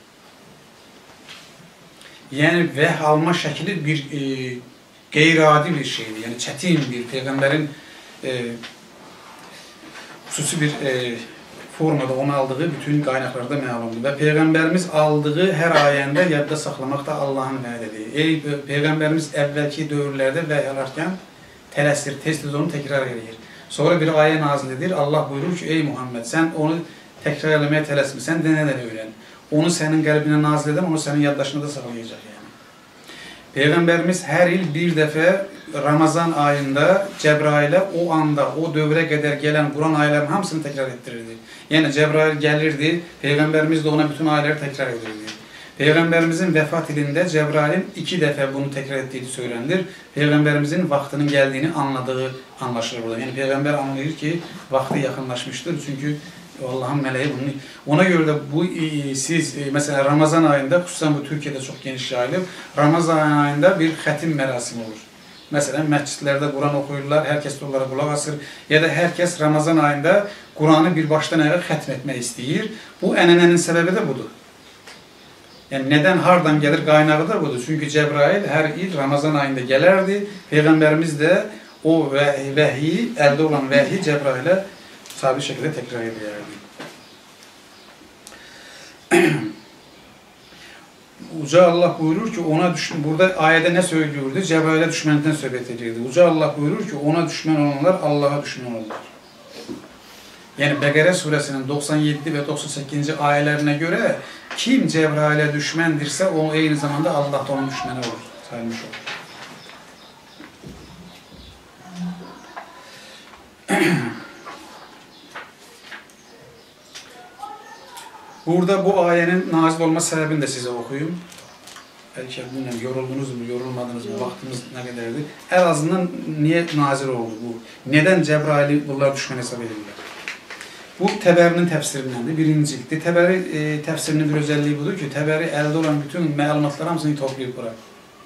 Yəni, vəh alma şəkli bir e, qeyri-adi bir şeydir. Yəni, çətin bir Peyğəmbərin e, xüsusi bir e, formada onu aldığı bütün qaynaqlarda məlumdur. Və Peyğəmbərimiz aldığı hər ayəndə yadda saxlamaq da Allahın vədədir. Ey Peyğəmbərimiz əvvəlki dövrlərdə vəhy alarkən tələsir, tez-tez onu təkrar edir. Sonra bir ayə nazil edir. Allah buyurur ki, ey Muhammed, sən onu təkrar eləməyə tələsmə, sən dənədən öyrən. Onu sənin qəlbinə nazil edən, onu sənin yaddaşında da saxlayacaq. Yəni. Peyğəmbərimiz hər il bir dəfə Ramazan ayında Cəbrailə o anda, o dövrə qədər gələn Quran ayələrin hamısını təkrar etdirirdi. Yəni Cəbrail gəlirdi, Peyğəmbərimiz də ona bütün ayələri təkrar edirdi. Peyğəmbərimizin vəfat ilində Cəbrailin iki dəfə bunu təkrar etdiyi söylənilir. Peyğəmbərimizin vaxtının gəldiyini anladığı anlaşılır burada. Yəni Peyğəmbər anlayır ki, vaxtı yaxınlaşmışdır. Çünki Allahın mələyi bunu... Ona görə də bu, siz, məsələn, Ramazan ayında, xüsusən bu Türkiyədə çox geniş yayılıb, Ramazan ayında bir xətim mərasimi olur. Məsələn, məscidlərdə Quran oxuyurlar, hər kəs də onlara qulaq asır. Ya da hər kəs Ramazan ayında Quranı bir başdan ayağa xətm etmək istəyir. Bu ənənənin səbəbi də budur. Yani neden hardan gelir kaynağı da budur. Çünkü Cebrail her il Ramazan ayında gelerdi. Peygamberimiz de o vehyi, elde olan vehyi Cebrail'e sabit şekilde tekrar ederdi. Uca Allah buyurur ki ona düşman, burada ayette ne söylüyordu? Cebrail'e düşmanlıktan söhbet ediyordu. Uca Allah buyurur ki ona düşman olanlar Allah'a düşman olurlar. Yani Bekere suresinin doksan yedi ve doksan sekizinci ayelerine göre kim Cebrail'e düşmandirse o aynı zamanda Allah da onun düşmanı olur, sayılmış olur. Burada bu ayenin nazil olma sebebini de size okuyayım. Belki bilmiyorum, yoruldunuz mu, yorulmadınız mı, vaktimiz ne kadardı? En azından niye nazil oldu bu? Neden Cebrail'i bunlar düşman hesap edildiler? Bu Teberi'nin tefsirindendi, birinci ciltti. Teberi e, tefsirinin bir özelliği budur ki, Teberi elde olan bütün malumatları hamısını toplayıp bırak.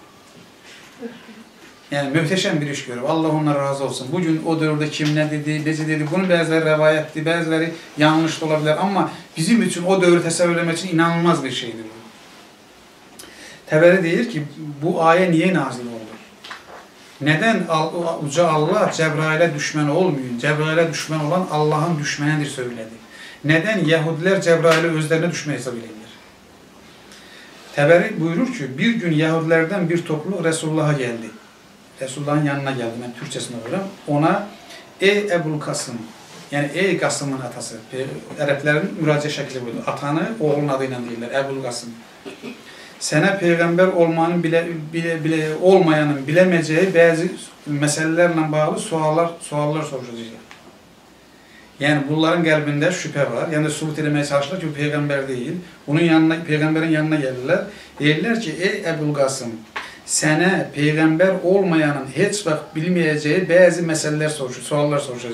Yani mühteşem bir iş görüyor. Allah onlara razı olsun. Bugün o dönemde kim ne dedi, nece dedi, bunun bazıları revayetti, bazıları yanlış da olabilir ama bizim için o dövrü tesavvür için inanılmaz bir şeydir. Teberi diyor ki, bu ayet niye nazil oldu? Neden Uca Allah Cebrail'e düşman olmuyor? Cebrail'e düşman olan Allah'ın düşmanıdır söyledi. Neden Yahudiler Cebrail'e özlerine düşman hesap edilir? Teberi buyurur ki, bir gün Yahudilerden bir topluluk Resulullah'a geldi. Resulullah'ın yanına geldi, ben Türkçesini okuyorum. Ona, ey Ebul Kasım, yani ey Kasım'ın atası, Arapların müracaat şekli buydu. Atanı oğlun adıyla değiller, Ebul Kasım. Sana peygamber olmanın bile, bile, bile olmayanın bilemeyeceği bazı meselelerle bağlı suallar suallar soracağız. Yani bunların kalbinde şüphe var. Yani subut edilmeye çalıştılar ki bu peygamber değil. Bunun yanına, peygamberin yanına geldiler. Dediler ki ey Ebul Kasım, sana peygamber olmayanın hiç vakit bilmeyeceği bazı meseleler soracağız, suallar soracağız.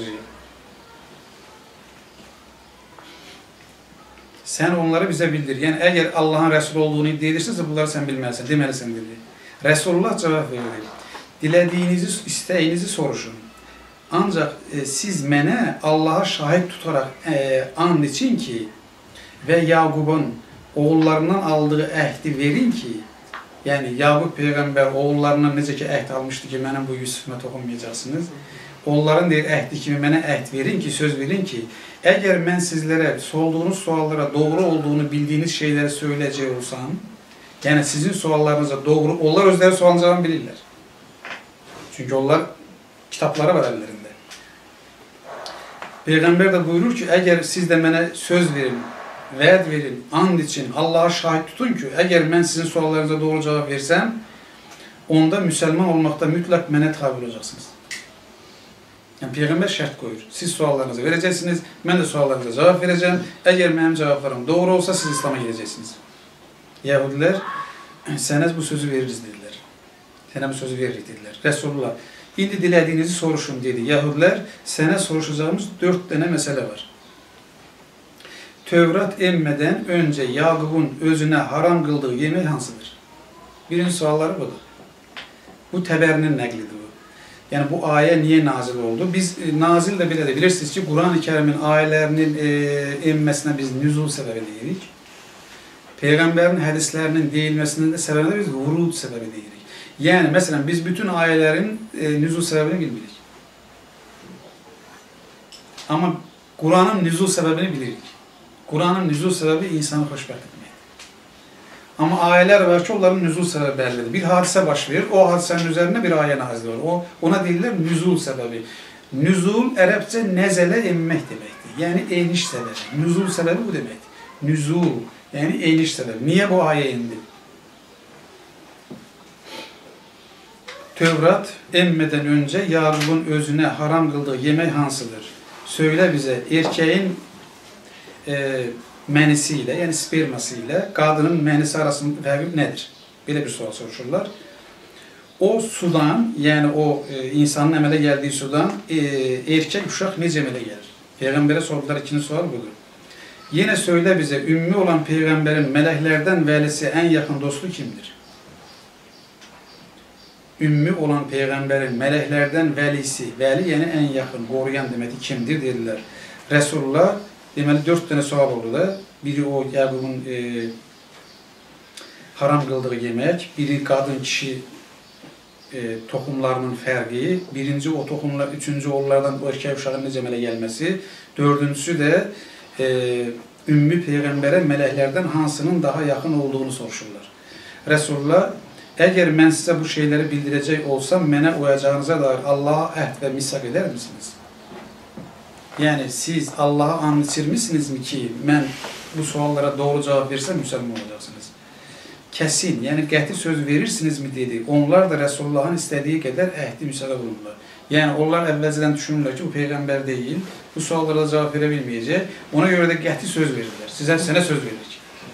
Sen onları bize bildir. Yani eğer Allah'ın Resulü olduğunu iddia ederse bunları sen bilmezsin, demelisin dedi. Resulullah cevap verdi. Dilediğinizi, isteğinizi soruşun. Ancak e, siz mene Allah'a şahit tutarak e, and için ki ve Yakub'un oğullarından aldığı ehdi verin ki, yani Yakub peygamber oğullarından nece ki ehd almıştı ki benim bu Yusuf'uma dokunmayacaksınız. Onların deyir ehdi kimi mənə ehd verin ki, söz verin ki, eğer ben sizlere sorduğunuz suallara doğru olduğunu bildiğiniz şeyleri söyleyecek olsam, yani sizin suallarınıza doğru, onlar özleri sualacağını bilirler. Çünkü onlar kitapları var ellerinde. Peygamber de buyurur ki, eğer siz de bana söz verin, vaat verin, and için Allah'a şahit tutun ki, eğer ben sizin suallarınıza doğru cevap versem, onda Müslüman olmakta mutlak bana tabi olacaksınız. Yani Peygamber şart koyur. Siz suallarınızı vereceksiniz, ben de suallarınıza cevap vereceğim. Eğer benim cevaplarım doğru olsa siz İslam'a gireceksiniz. Yahudiler, sana bu sözü veririz dediler. Sana bu sözü veririz dediler. Resulullah, indi dilediğinizi soruşun dedi. Yahudiler, sana soruşacağımız dört tane mesele var. Tevrat emmeden önce Yakub'un özüne haram kıldığı yemek hansıdır? Birinci sualları budur. Bu Teberi'nin naklidir bu. Yani bu ayet niye nazil oldu? Biz e, nazil de bile de bilirsiniz ki Kur'an-ı Kerim'in ayetlerinin e, inmesine biz nüzul sebebi deyirik. Peygamberin hadislerinin değilmesinin de sebebine biz vurud sebebi deyirik. Yani mesela biz bütün ayetlerin e, nüzul sebebini bilmiyoruz. Ama Kur'an'ın nüzul sebebini bilirik. Kur'an'ın nüzul sebebi insanı hoşbeht etmek. Ama ayetler var ki onların nüzul sebebi bellidir. Bir hadise baş verir, o hadisenin üzerine bir ayet nazil olur. O, ona değiller nüzul sebebi. Nüzul, Arapça nezele inmek demektir. Yani iniş sebebi. Nüzul sebebi bu demektir. Nüzul, yani iniş sebebi. Niye bu ayet indi? Tevrat emmeden önce Yakub'un özüne haram kıldığı yemek hansıdır? Söyle bize, erkeğin e, menisiyle, yani spermasıyla kadının menisi arasında farkı nedir? Böyle bir soru soruşurlar. O sudan, yani o e, insanın emele geldiği sudan e, erkek uşak nece emele gelir? Peygamber'e sordular, ikinci soru budur. Yine söyle bize, ümmi olan peygamberin meleklerden velisi en yakın dostu kimdir? Ümmi olan peygamberin meleklerden velisi, veli yani en yakın, koruyan demeti kimdir dediler. Resulullah, demeli dört tane sahabe oldu da, biri o Yakub'un e, haram kıldığı yemek, biri kadın kişi e, tohumlarının fərqi, birinci o tohumlar, üçüncü onlardan o erkek uşağın necə əmələ gəlməsi, dördüncüsü də e, Ümmü Peyğəmbərə mələklərdən hansının daha yaxın olduğunu soruşurlar. Resulullah, əgər mən sizə bu şeyləri bildirəcək olsam, mənə uyacağınıza dair Allah'a əhd və misaq edər misiniz? Yəni, siz Allah'a and içirmisinizmi ki, mən bu suallara doğru cavab versəm, müsəlman olacaqsınız? Kəsin, yəni qəti söz verirsinizmi dedi. Onlar da Resulullahın istədiyi qədər əhdi müsaada bulunurlar. Yəni, onlar əvvəlcədən düşünürlər ki, bu Peyğəmbər deyil, bu suallara da cavab verə bilməyəcək. Ona görə də qəti söz verirlər. Sizə sənə söz veririk.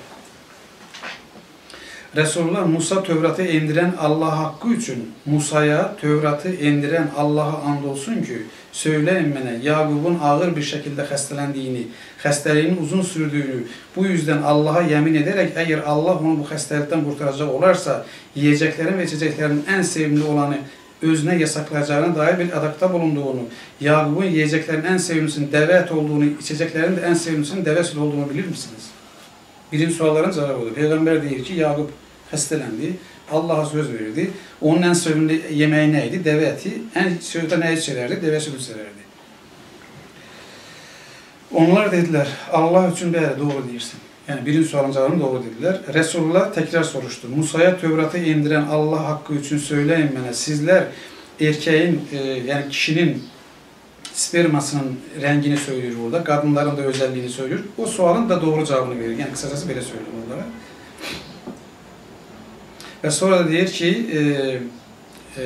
Resulullah Musa Tövratı endirən Allah haqqı üçün Musaya Tövratı endirən Allah'a and olsun ki, söyləyin mənə Yaqubun ağır bir şəkildə xəstələndiyini, xəstəliyin uzun sürdüyünü, bu yüzden Allah'a yemin ederek əgər Allah onu bu xəstəlikdən qurtaracaq olarsa, yiyəcəklərin və içəcəklərin ən sevimli olanı özünə yasaklayacağına dair bir adakta bulunduğunu, Yaqubun yiyəcəklərin ən sevimlisinin dəvə ət olduğunu, içəcəklərin də ən sevimlisinin dəvə süt olduğunu bilir misiniz? Birinci sualların cevabı odur. Peyğəmbər deyir ki, Yaqub xəstələndi, Allah'a söz verirdi. Onun ən sevimli yeməyi nə idi? Dəvə əti. Ən sözdə nə içərərdi? Dəvə sütü içərərdi. Onlar dedilər, Allah üçün bəli, doğru deyirsin. Yəni birinci sualın cevabını doğru dedilər. Resulullah təkrar soruşdu. Musaya Tövratı indirən Allah haqqı üçün söyləyin mənə, sizlər erkeğin, e, yəni kişinin spermasının rəngini söylüyor orada, qadınların da özelliğini söylüyor. O sualın da doğru cevabını verir. Yəni kısacası belə söylüyor onlara. Ve sonra da deyir ki, e, e,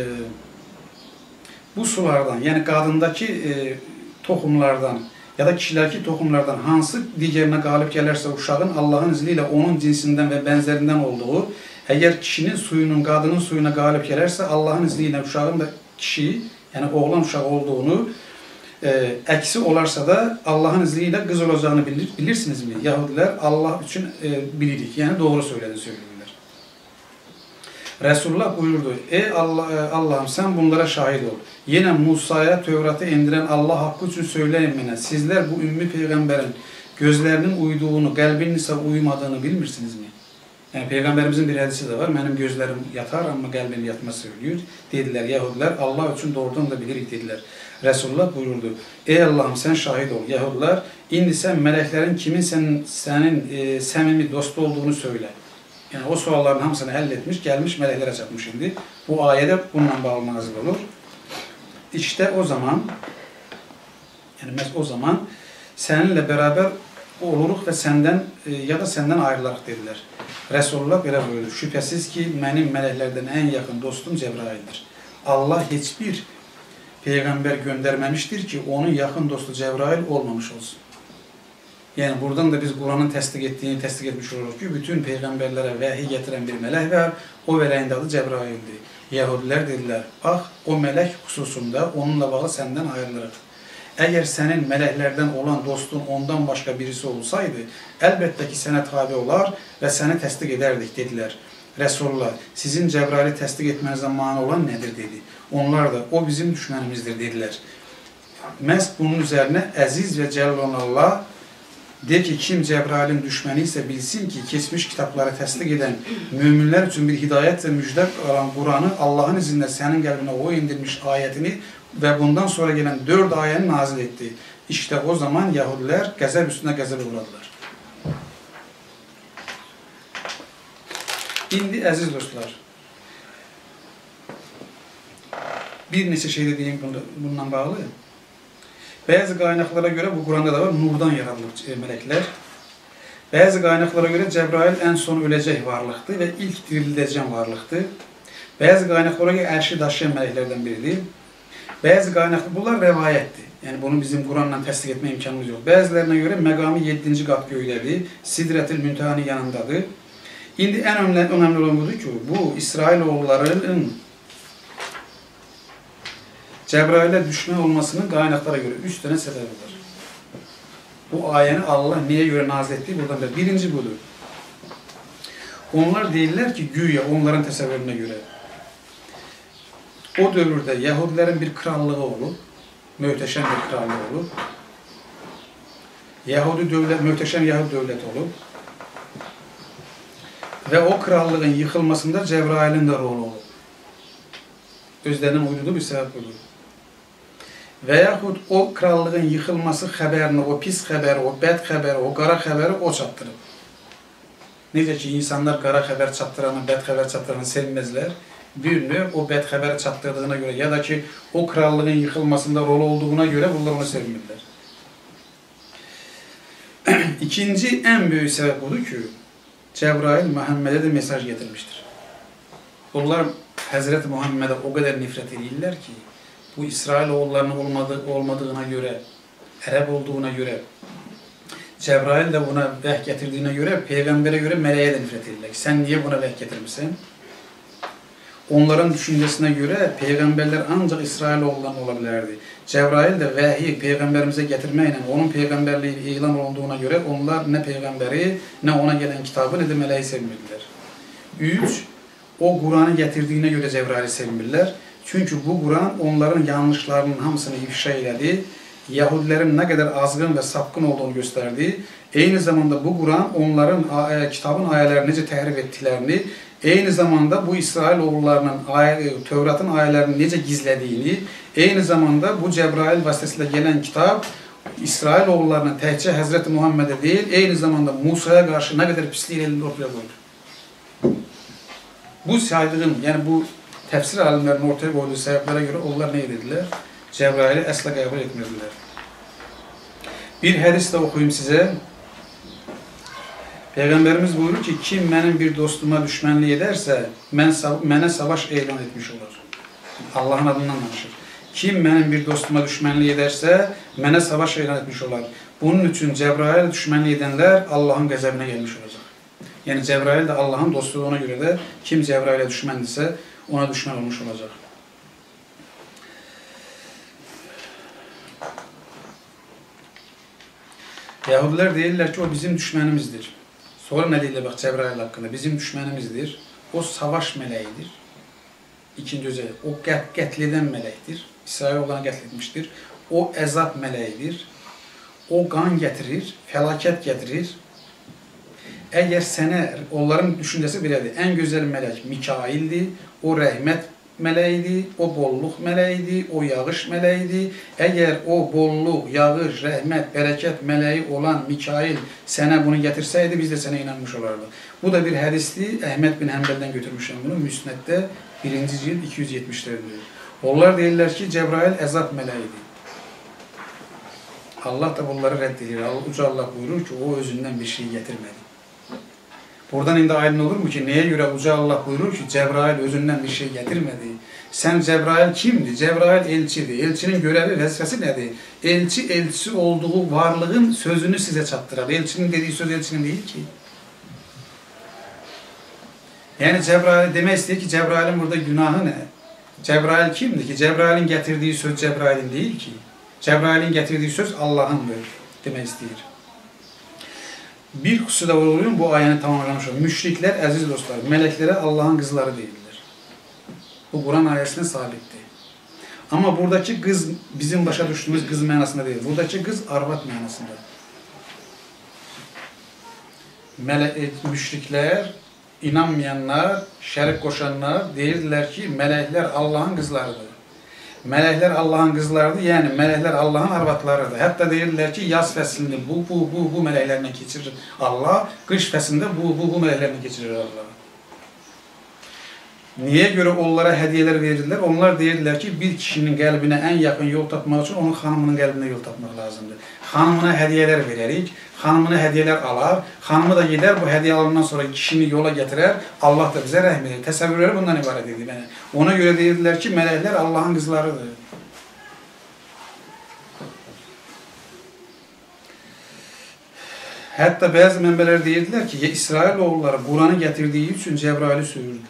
bu sulardan, yəni qadındakı e, toxumlardan ya da kişilərdəki toxumlardan hansı digərinə qalib gələrsə uşağın Allahın izniyle onun cinsindən və bənzərindən olduğu, əgər kişinin suyunun qadının suyuna qalib gələrsə Allahın izniyle uşağın da kişi, yəni oğlan uşağı olduğunu, e, əksi olarsa da Allahın izniyle qız olacağını bilir, bilirsinizmi? Yahudilər Allah üçün e, bilirik, yəni doğru söyledi söylüyorlar. Resulullah buyurdu, ey Allah, Allah'ım sen bunlara şahit ol. Yine Musa'ya Tövrat'ı indiren Allah hakkı için söyleyin mənə. Sizler bu ümmü peygamberin gözlerinin uyduğunu, kalbinin ise uymadığını bilmirsiniz mi? Yani peygamberimizin bir hadisi de var. Benim gözlerim yatar ama kalbim yatmaz söylüyor. Dediler Yahudiler, Allah için doğrudan da bilirik dediler. Resulullah buyurdu, ey Allah'ım sen şahit ol. Yahudiler, indi sen meleklerin kimin senin, senin e, samimi dostu olduğunu söyle. Yani o sualların hamısını halletmiş, gelmiş meleklere çatmış şimdi. Bu ayete bununla bağlı nazil olur. İşte o zaman, yani o zaman seninle beraber oluruk ve senden e, ya da senden ayrılarıq dediler. Resulullah belə buyurdu. Şüphesiz ki benim meleklerden en yakın dostum Cebrail'dir. Allah hiçbir peygamber göndermemiştir ki onun yakın dostu Cebrail olmamış olsun. Yani buradan da biz Kur'an'ın təsdiq ettiğini təsdiq etmiş oluruz ki, bütün peygamberlere vahiy getiren bir melek var. O meleğin adı Cebrail'di. Yahudiler dediler, ah o melek hususunda onunla bağlı senden ayrılırıq. Eğer senin meleklerden olan dostun ondan başka birisi olsaydı, elbette ki sənə tabi olar ve seni təsdiq ederdik dediler. Resulullah, sizin Cebrail'i təsdiq etmenizden mani olan nedir dedi. Onlar da o bizim düşmanımızdır dediler. Məhz bunun üzerine əziz ve cəlil olan Allah de ki, kim Cebrail'in düşmanı ise bilsin ki, geçmiş kitapları təsdiq eden müminler için bir hidayet ve müjde olan Kur'an'ı Allah'ın izniyle senin kalbine o indirmiş ayetini ve bundan sonra gelen dört ayeni nazil etti. İşte o zaman Yahudiler gazap üstüne gazap uğradılar. İndi aziz dostlar, bir neçə şey de diyeyim bundan bağlı. Bazı kaynaklara göre bu Kur'an'da da var, nurdan yaratılır melekler. Bazı kaynaklara göre Cebrail en son ölecek varlıktı ve ilk dirileceğim varlıktı. Bazı kaynaklara göre erşi daşıyan meleklerden biriydi. Bazı kaynaklar, bunlar revayetti. Yani bunu bizim Kur'an'la təsdiq etme imkanımız yok. Bazılarına göre megamı yedinci kat göğüdədir, Sidretül Münteha'nın yanındadır. İndi en önemli, önemli olan budur ki, bu İsrailoğullarının Cebrail'e düşman olmasının kaynaklara göre üç tane sebebi var. Bu ayeni Allah neye göre nazil ettiği buradan beri. Birinci budur. Onlar değiller ki güya onların tesevvürüne göre. O dövrde Yahudilerin bir krallığı olup, mühteşem bir krallığı olup, Yahudi devlet, mühteşem Yahudi devlet olup, ve o krallığın yıkılmasında Cebrail'in de rolü olur. Özlerinin uyduğu bir sebep olur. Veyahut o krallığın yıkılması haberini, o pis haberi, o bed haberi, o qara haberi o çatdırır. Necə ki, insanlar qara haber çatdıranı, bed haber çatdıranı sevmezler. Birini o bed haberi çatdırdığına göre ya da ki o krallığın yıkılmasında rol olduğuna göre bunlar onu sevmirlər. İkinci en büyük sebep odur ki, Cebrail Muhammed'e de mesaj getirmiştir. Onlar Hazreti Muhammed'e o kadar nefret edirlər ki, bu İsrailoğullarının olmadığı, olmadığına göre, Arap olduğuna göre, Cebrail de buna vəhy getirdiğine göre, peygambere göre meleğe de nefret edirlər. Sen niye buna vəhy getirmişsin? Onların düşüncesine göre peygamberler ancak İsrailoğullarının olabilirdi. Cebrail de vəhiyi peygamberimize getirmeyle, onun peygamberliği ilan olduğuna göre onlar ne peygamberi, ne ona gelen kitabı, ne de meleği sevmirlər. Üç, o Kur'an'ı getirdiğine göre Cebrail'i sevmirlər. Çünkü bu Kur'an onların yanlışlarının hamısını ifşa eyledi. Yahudilerin ne kadar azgın ve sapkın olduğunu gösterdi. Aynı zamanda bu Kur'an onların kitabın ayelerini nece təhrif ettiklerini, aynı zamanda bu İsrailoğullarının Tevrat'ın ayelerini nece gizlediğini, aynı zamanda bu Cebrail vasıtasıyla gelen kitap İsrailoğullarının təhcə Hazreti Muhammed'e değil, aynı zamanda Musa'ya karşı ne kadar pisliği elinde ortaya koydu. Bu saydığım, yani bu tefsir alimlerinin ortaya koyduğu sebeplere göre onlar ne dediler? Cebrail'i əsla qəbul etmirdiler. Bir hadis de okuyayım size. Peygamberimiz buyurur ki, kim benim bir dostuma düşmanlık ederse, mən, mənə savaş elan etmiş olur. Allah'ın adından danışır. Kim benim bir dostuma düşmanlık ederse, mənə savaş elan etmiş olar. Bunun için Cebrail düşmanlık edenler Allah'ın qəzəbinə gelmiş olacak. Yani Cebrail de Allah'ın dostluğuna göre de kim Cebrail'e düşman ise ona düşman olmuş olacak. Yahudiler deyirlər ki, o bizim düşmanımızdır. Sonra ne deyirlər bak Cebrail hakkında? Bizim düşmanımızdır. O savaş meleğidir. İkinci özellik. O qətl edən mələkdir. İsrailoğullarını qətl etmiştir. O əzab meleğidir. O qan getirir, felaket getirir. Eğer sene, onların düşüncesi belədir. En güzel melek Mikail'di. O rəhmət meleğiydi, o bolluk meleğiydi, o yağış meleğiydi. Eğer o bolluk, yağış, rahmet, bereket meleği olan Mikail sana bunu getirseydi biz de sana inanmış olardık. Bu da bir hadisti. Ahmet bin Hanbel'den götürmüşüm bunu. Müsned'de birinci cilt iki yüz yetmişlerde diyor. Onlar deyirlər ki, Cebrail əzab meleğiydi. Allah da bunları reddedilir. Uca Allah buyurur ki, o özünden bir şey getirmedi. Buradan indi aydın olur mu ki, neye göre Uca Allah buyurur ki, Cebrail özünden bir şey getirmedi. Sen Cebrail kimdi? Cebrail elçidi. Elçinin görevi, vazifesi nedir? Elçi, elçi olduğu varlığın sözünü size çattırar. Elçinin dediği söz elçinin değil ki. Yani Cebrail demek istiyor ki, Cebrail'in burada günahı ne? Cebrail kimdi ki? Cebrail'in getirdiği söz Cebrail'in değil ki. Cebrail'in getirdiği söz Allah'ındır demek istiyor. Bir husuda oluyor bu ayəni tamamlamış olur. Müşrikler, aziz dostlar, meleklere Allah'ın kızları değildir. Bu Kur'an ayesine sabittir. Ama buradaki kız bizim başa düştüğümüz kız manasında değil. Buradaki kız arvat manasında. Mele müşrikler, inanmayanlar, şerik koşanlar deyirlər ki, melekler Allah'ın kızlarıdır. Melekler Allah'ın kızlarıdır, yani melekler Allah'ın arvatlarıdır. Hatta deyirlər ki, yaz fəslində bu, bu, bu, bu meleklerle geçirir Allah, kış fəslində bu, bu, bu meleklerle geçirir Allah. Niye göre onlara hediyeler verirler? Onlar deyirlər ki, bir kişinin qəlbinə en yakın yol tapmaq için onun hanımının qəlbinə yol tapmaq lazımdır. Hanımına hediyeler vererik, hanımına hediyeler alar, hanımı da gider bu hediye alından sonra kişini yola getirer, Allah da bize rəhmət edir. Təsəvvürləri bundan ibarət edir. Yani ona göre deyirlər ki, melekler Allah'ın kızlarıdır. Hatta bazı mənbələr deyirlər ki, İsrailoğulları Kur'an'ı getirdiği için Cebrail'i söğürdülər.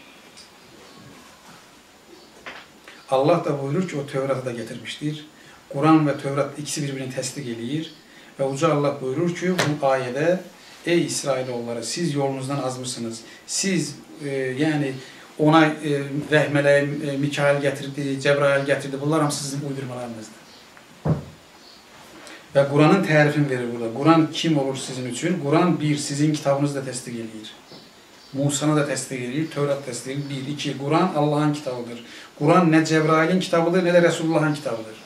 Allah da buyurur ki, o Tevrat'ı da getirmiştir. Kur'an ve Tevrat ikisi birbirini tesdik edilir. Ve Uca Allah buyurur ki, bu ayede, ey İsrailoğulları siz yolunuzdan azmışsınız. Siz e, yani ona e, rəhmələ e, Mikail getirdi, Cebrail getirdi. Bunlar hamısı sizin uydurmalarınızdır. Ve Kur'an'ın tərifini verir burada. Kur'an kim olur sizin için? Kur'an bir, sizin kitabınızı da tesdik edilir. Musa'nı da təsdiq edir, Tövrat təsdiq edir. Bir, iki, Quran Allah'ın kitabıdır. Quran nə Cəbrailin kitabıdır, nə də Resulullah'ın kitabıdır.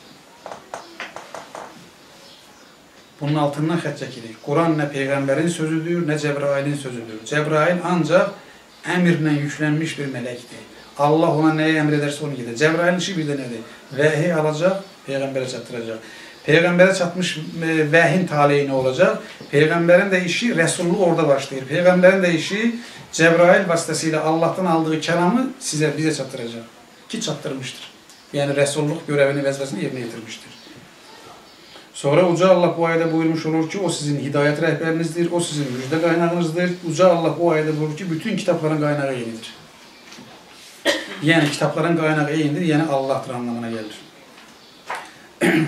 Bunun altından xət çəkilir. Quran nə Peyğəmbərin sözüdür, nə Cəbrailin sözüdür. Cəbrail ancaq əmrlə yüklənmiş bir mələkdir. Allah ona nəyə əmr edərsə onu gedir. Cəbrailin işi bir də nədir? Vəhi alacaq, Peyğəmbərə çatdıracaq. Peyğəmbərə çatmış vəhin taleyi nə olacaq? Peyğəmbərin də işi, Rəsulluq orada başlayır. Peyğəmbərin də işi Cəbrail vasitəsilə Allah'tan aldığı kəlamı sizə, bizə çatdıracaq. Ki çatdırmışdır. Yəni Rəsulluq görəvini, vəzifəsini yerinə yetirmişdir. Sonra Uca Allah bu ayədə buyurmuş olur ki, o sizin hidayət rəhbərinizdir, o sizin müjdə qaynağınızdır. Uca Allah bu ayədə buyurur ki, bütün kitabların qaynağı eynidir. Yəni kitabların qaynağı eynidir, yəni Allah'dır anlamına gəlir.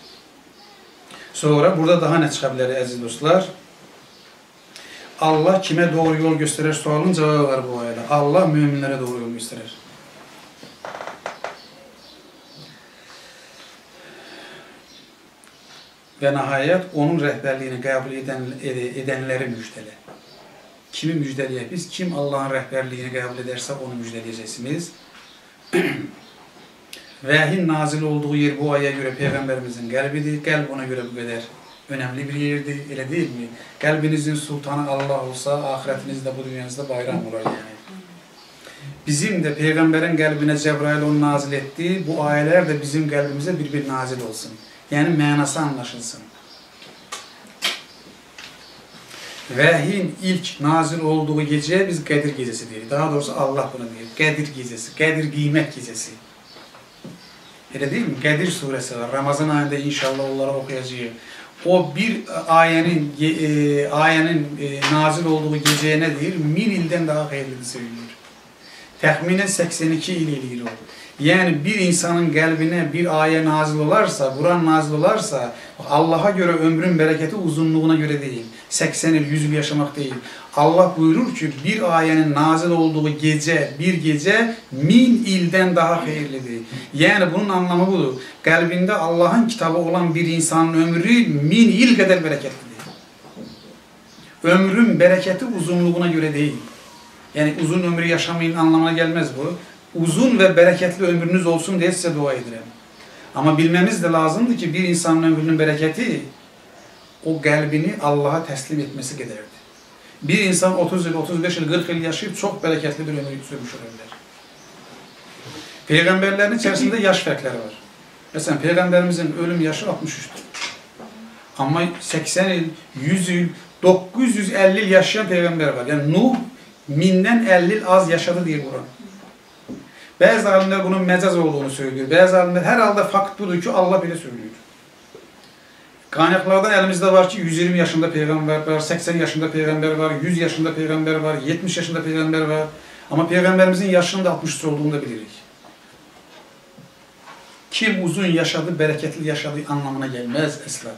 Sonra burada daha nə çıxa bilər əziz dostlar? Allah kimə doğru yol göstərir sualının cavabı var bu ayədə. Allah müminlərə doğru yol göstərir. Və nəhayət onun rəhbərliyini qəbul edən, edənləri müjdələ. Kimi müjdələyək biz? Kim Allah'ın rəhbərliyini qəbul edərsə onu müjdələyəcəksiniz. Vəhin nazil olduğu yer bu aya görə Peyğəmbərimizin qəlbidir. Qəlb ona görə bu qədər önəmli bir yerdir. Elə deyil mi? Qəlbinizin sultanı Allah olsa, ahirətinizdə bu dünyanızda bayram olar yəni. Bizim də Peyğəmbərin qəlbinə Cəbrail onu nazil etdi. Bu ayələr də bizim qəlbimizə bir-bir nazil olsun. Yəni mənası anlaşılsın. Vəhin ilk nazil olduğu gecəyə biz Qədir gecəsi deyirik. Daha doğrusu Allah bunu deyir. Qədir gecəsi, Qədir qiymət gecəsi. Elə deyil mi? Qədir surəsi var. Ramazan ayında inşallah onları oxuyacağıq. O bir ayənin, e, ayənin e, nazil olduğu gecəyə nə deyir? Min ildən daha xeyirlidir söylüyor. Təxminən səksən iki il eləyir o. Yəni bir insanın qəlbinə bir ayə nazil olarsa, Quran nazil olarsa, Allah'a görə ömrün bərəkəti uzunluğuna görə deyil. səksən il, yüz il yaşamaq deyil. Allah buyurur ki, bir ayənin nazil olduğu gecə, bir gecə min ildən daha xeyirlidir. Yəni bunun anlamı budur. Qəlbində Allah'ın kitabı olan bir insanın ömrü min il qədər bərəkətlidir. Ömrün bərəkəti uzunluğuna görə deyil. Yəni uzun ömrü yaşamayın anlamına gəlməz bu. Uzun və bərəkətli ömrünüz olsun deyə sizə dua edirəm. Amma bilməmiz də lazımdır ki, bir insanın ömrünün bərəkəti o qəlbini Allah'a təslim etməsi qədərdir. Bir insan otuz il, otuz beş il, qırx il yaşayıb çox bərəkətli bir ömür sürmüş ola bilər. Peyğəmbərlərin içərisində yaş fərqləri var. Məsələn, Peyğəmbərimizin ölüm yaşı altmış üçdür. Amma səksən il, yüz il, doqquz yüz əlli il yaşayan Peyğəmbər var. Yəni Nuh mindən əlli il az yaşadı deyir Quran. Bəzi alimlər bunun məcaz olduğunu söylüyor. Bəzi alimlər hər halda fakt budur ki, Allah belə söylüyor. Qaynaqlardan əlimizdə var ki, yüz iyirmi yaşında Peyğəmbər var, səksən yaşında Peyğəmbər var, yüz yaşında Peyğəmbər var, yetmiş yaşında Peyğəmbər var. Amma Peyğəmbərimizin yaşının da altmış üç olduğunu da bilirik. Kim uzun yaşadı, bərəkətli yaşadı anlamına gəlməz əsla.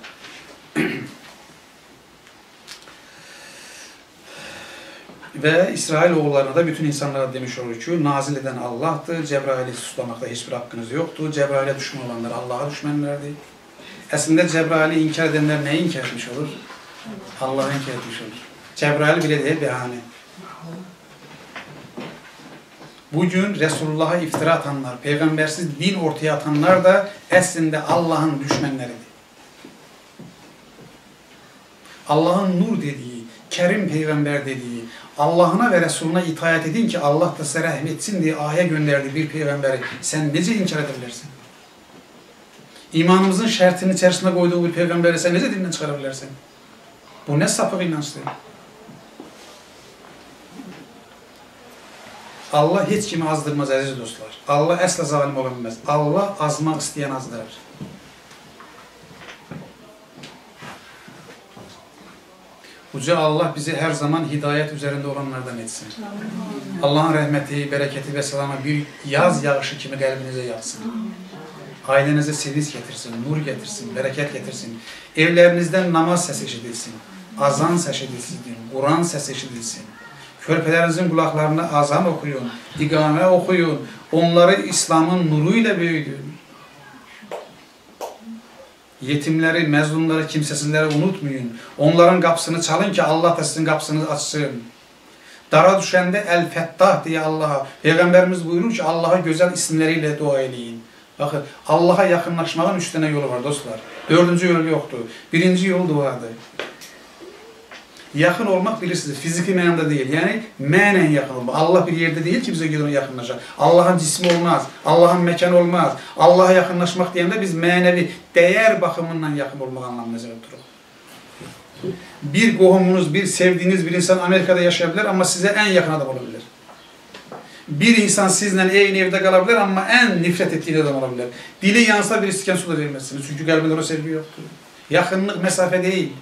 Və İsrail oğullarına da bütün insanlara demiş olur ki, nazil edən Allah'dır, Cəbraili suslamakta heç bir haqqınız yoxdur, Cəbrailə düşman olanlar Allah'a düşmənlərdir. Əslində Cəbraili inkar edənlər nəyi inkar etmiş olur? Allah'ı inkar etmiş olur. Cəbrail belə deyil, bəhanə. Bugün Resulullah'a iftira atanlar, peyğəmbərsiz din ortaya atanlar da əslində Allah'ın düşmənləridir. Allah'ın nur dediği, Kerim peyğəmbər dediği, Allah'ına və Resuluna itaat edin ki, Allah da sizə rəhm etsin diye aya gönderdi bir peyğəmbəri. Sən necə inkar edebilirsin? İmanımızın şərtinin içərisində qoyduğu bir peyğəmbəri sən necə dilindən çıxara bilərsən? Bu nə sapıq inançdır? Allah heç kimi azdırmaz əziz dostlar. Allah əsla zalim ola bilməz. Allah azmaq istəyən azdırır. Uca Allah bizi hər zaman hidayət üzərində olanlardan etsin. Allah'ın rəhməti, bərəkəti və salamı bir yaz yağışı kimi qəlbinizə yağsın. Ailənizə sevinç getirsin, nur getirsin, bərəkət getirsin. Evlərinizdən namaz səsi eşidilsin, azan səsi eşidilsin, Quran səsi eşidilsin. Körpələrinizin qulaqlarına azan oxuyun, iqamə oxuyun, onları İslam'ın nuru ilə böyüdün. Yetimləri, məzlumları, kimsəsizləri unutmayın. Onların qapısını çalın ki, Allah da sizin qapısını açsın. Dara düşəndə El-Fettah diye Allah'a, Peygamberimiz buyurur ki Allah'a güzel isimleriyle dua eləyin. Bakın, Allah'a yakınlaşmağın üç tane yolu var dostlar. Dördüncü yol yoktu. Birinci yol duadır. Yakın olmak bilirsiniz, fiziki mənada değil. Yani mənen yakın olmak. Allah bir yerde değil ki bize gidin yakınlaşacak. Allah'ın cismi olmaz, Allah'ın mekanı olmaz. Allah'a yakınlaşmak diyende biz mənevi değer bakımından yakın olmak anlamına oturur. Bir qohumunuz, bir sevdiğiniz bir insan Amerika'da yaşayabilir ama size en yakın adam olabilir. Bir insan sizle eyni evde kalabilir ama en nefret ettiğiniz adam olabilir. Dili yansa bir siken su da vermezsiniz. Çünkü kalbinde o sevgi yoktur. Yakınlık mesafe değil.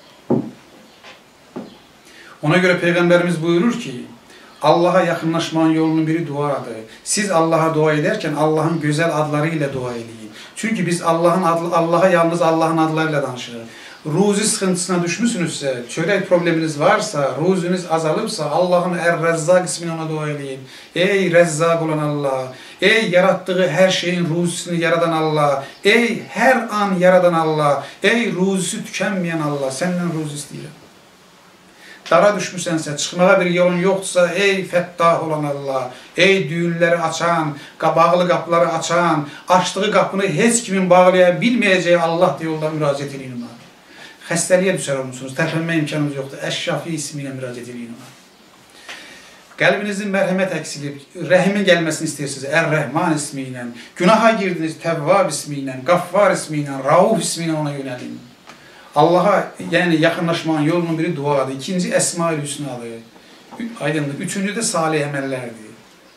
Ona göre Peygamberimiz buyurur ki Allah'a yakınlaşmanın yolunun biri duadır. Siz Allah'a dua ederken Allah'ın güzel adlarıyla dua edin. Çünkü biz Allah'ın Allah'a yalnız Allah'ın adlarıyla danışırız. Ruzi sıkıntısına düşmüşsünüzse, çörek probleminiz varsa, ruziniz azalıpsa Allah'ın Er-Rezzak ismini ona dua edin. Ey Rezzak olan Allah, ey yarattığı her şeyin ruzisini yaradan Allah, ey her an yaradan Allah, ey ruzisi tükenmeyen Allah, senden ruzi istəyirəm. Dara düşmüşsənsə, çıxmağa bir yolun yoxdursa, ey Fettah olan Allah, ey düğünləri açan, bağlı qapıları açan, açdığı qapını heç kimin bağlaya bilməyəcəyi Allah diye yolda müraciət edin ona. Xəstəliyə düşər olmuşsunuz, tərpənmə imkanınız yoxdur, Əş-Şafi ismiyle müraciət edin ona. Qəlbinizin mərhəmət əksilib, rəhimin gəlməsini istəyirsiniz, Ər-Rəhman ismiyle, günaha girdiniz, Təvvab ismiyle, Qaffar ismiyle, Rauf ismiyle ona yönəlin. Allah'a yani yakınlaşmanın yolunun biri duadır. İkinci Esma-ül Hüsna'dır. Aydındır. Üçüncü de salih emellerdir.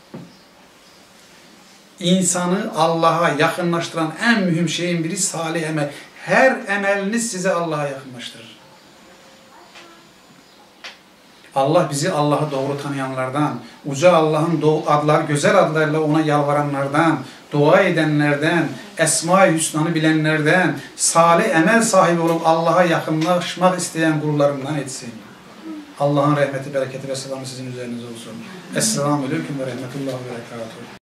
İnsanı Allah'a yakınlaştıran en mühim şeyin biri salih emel. Her emeliniz sizi Allah'a yakınlaştırır. Allah bizi Allah'ı doğru tanıyanlardan, uca Allah'ın adlar, güzel adlarla ona yalvaranlardan, dua edenlerden, Esma-i Hüsna'nı bilenlerden, salih emel sahibi olup Allah'a yakınlaşmak isteyen kullarından etsin. Allah'ın rahmeti, bereketi ve selamı sizin üzerinize olsun. Esselamu Aleyküm ve Rahmetullahi ve Berekatuhu.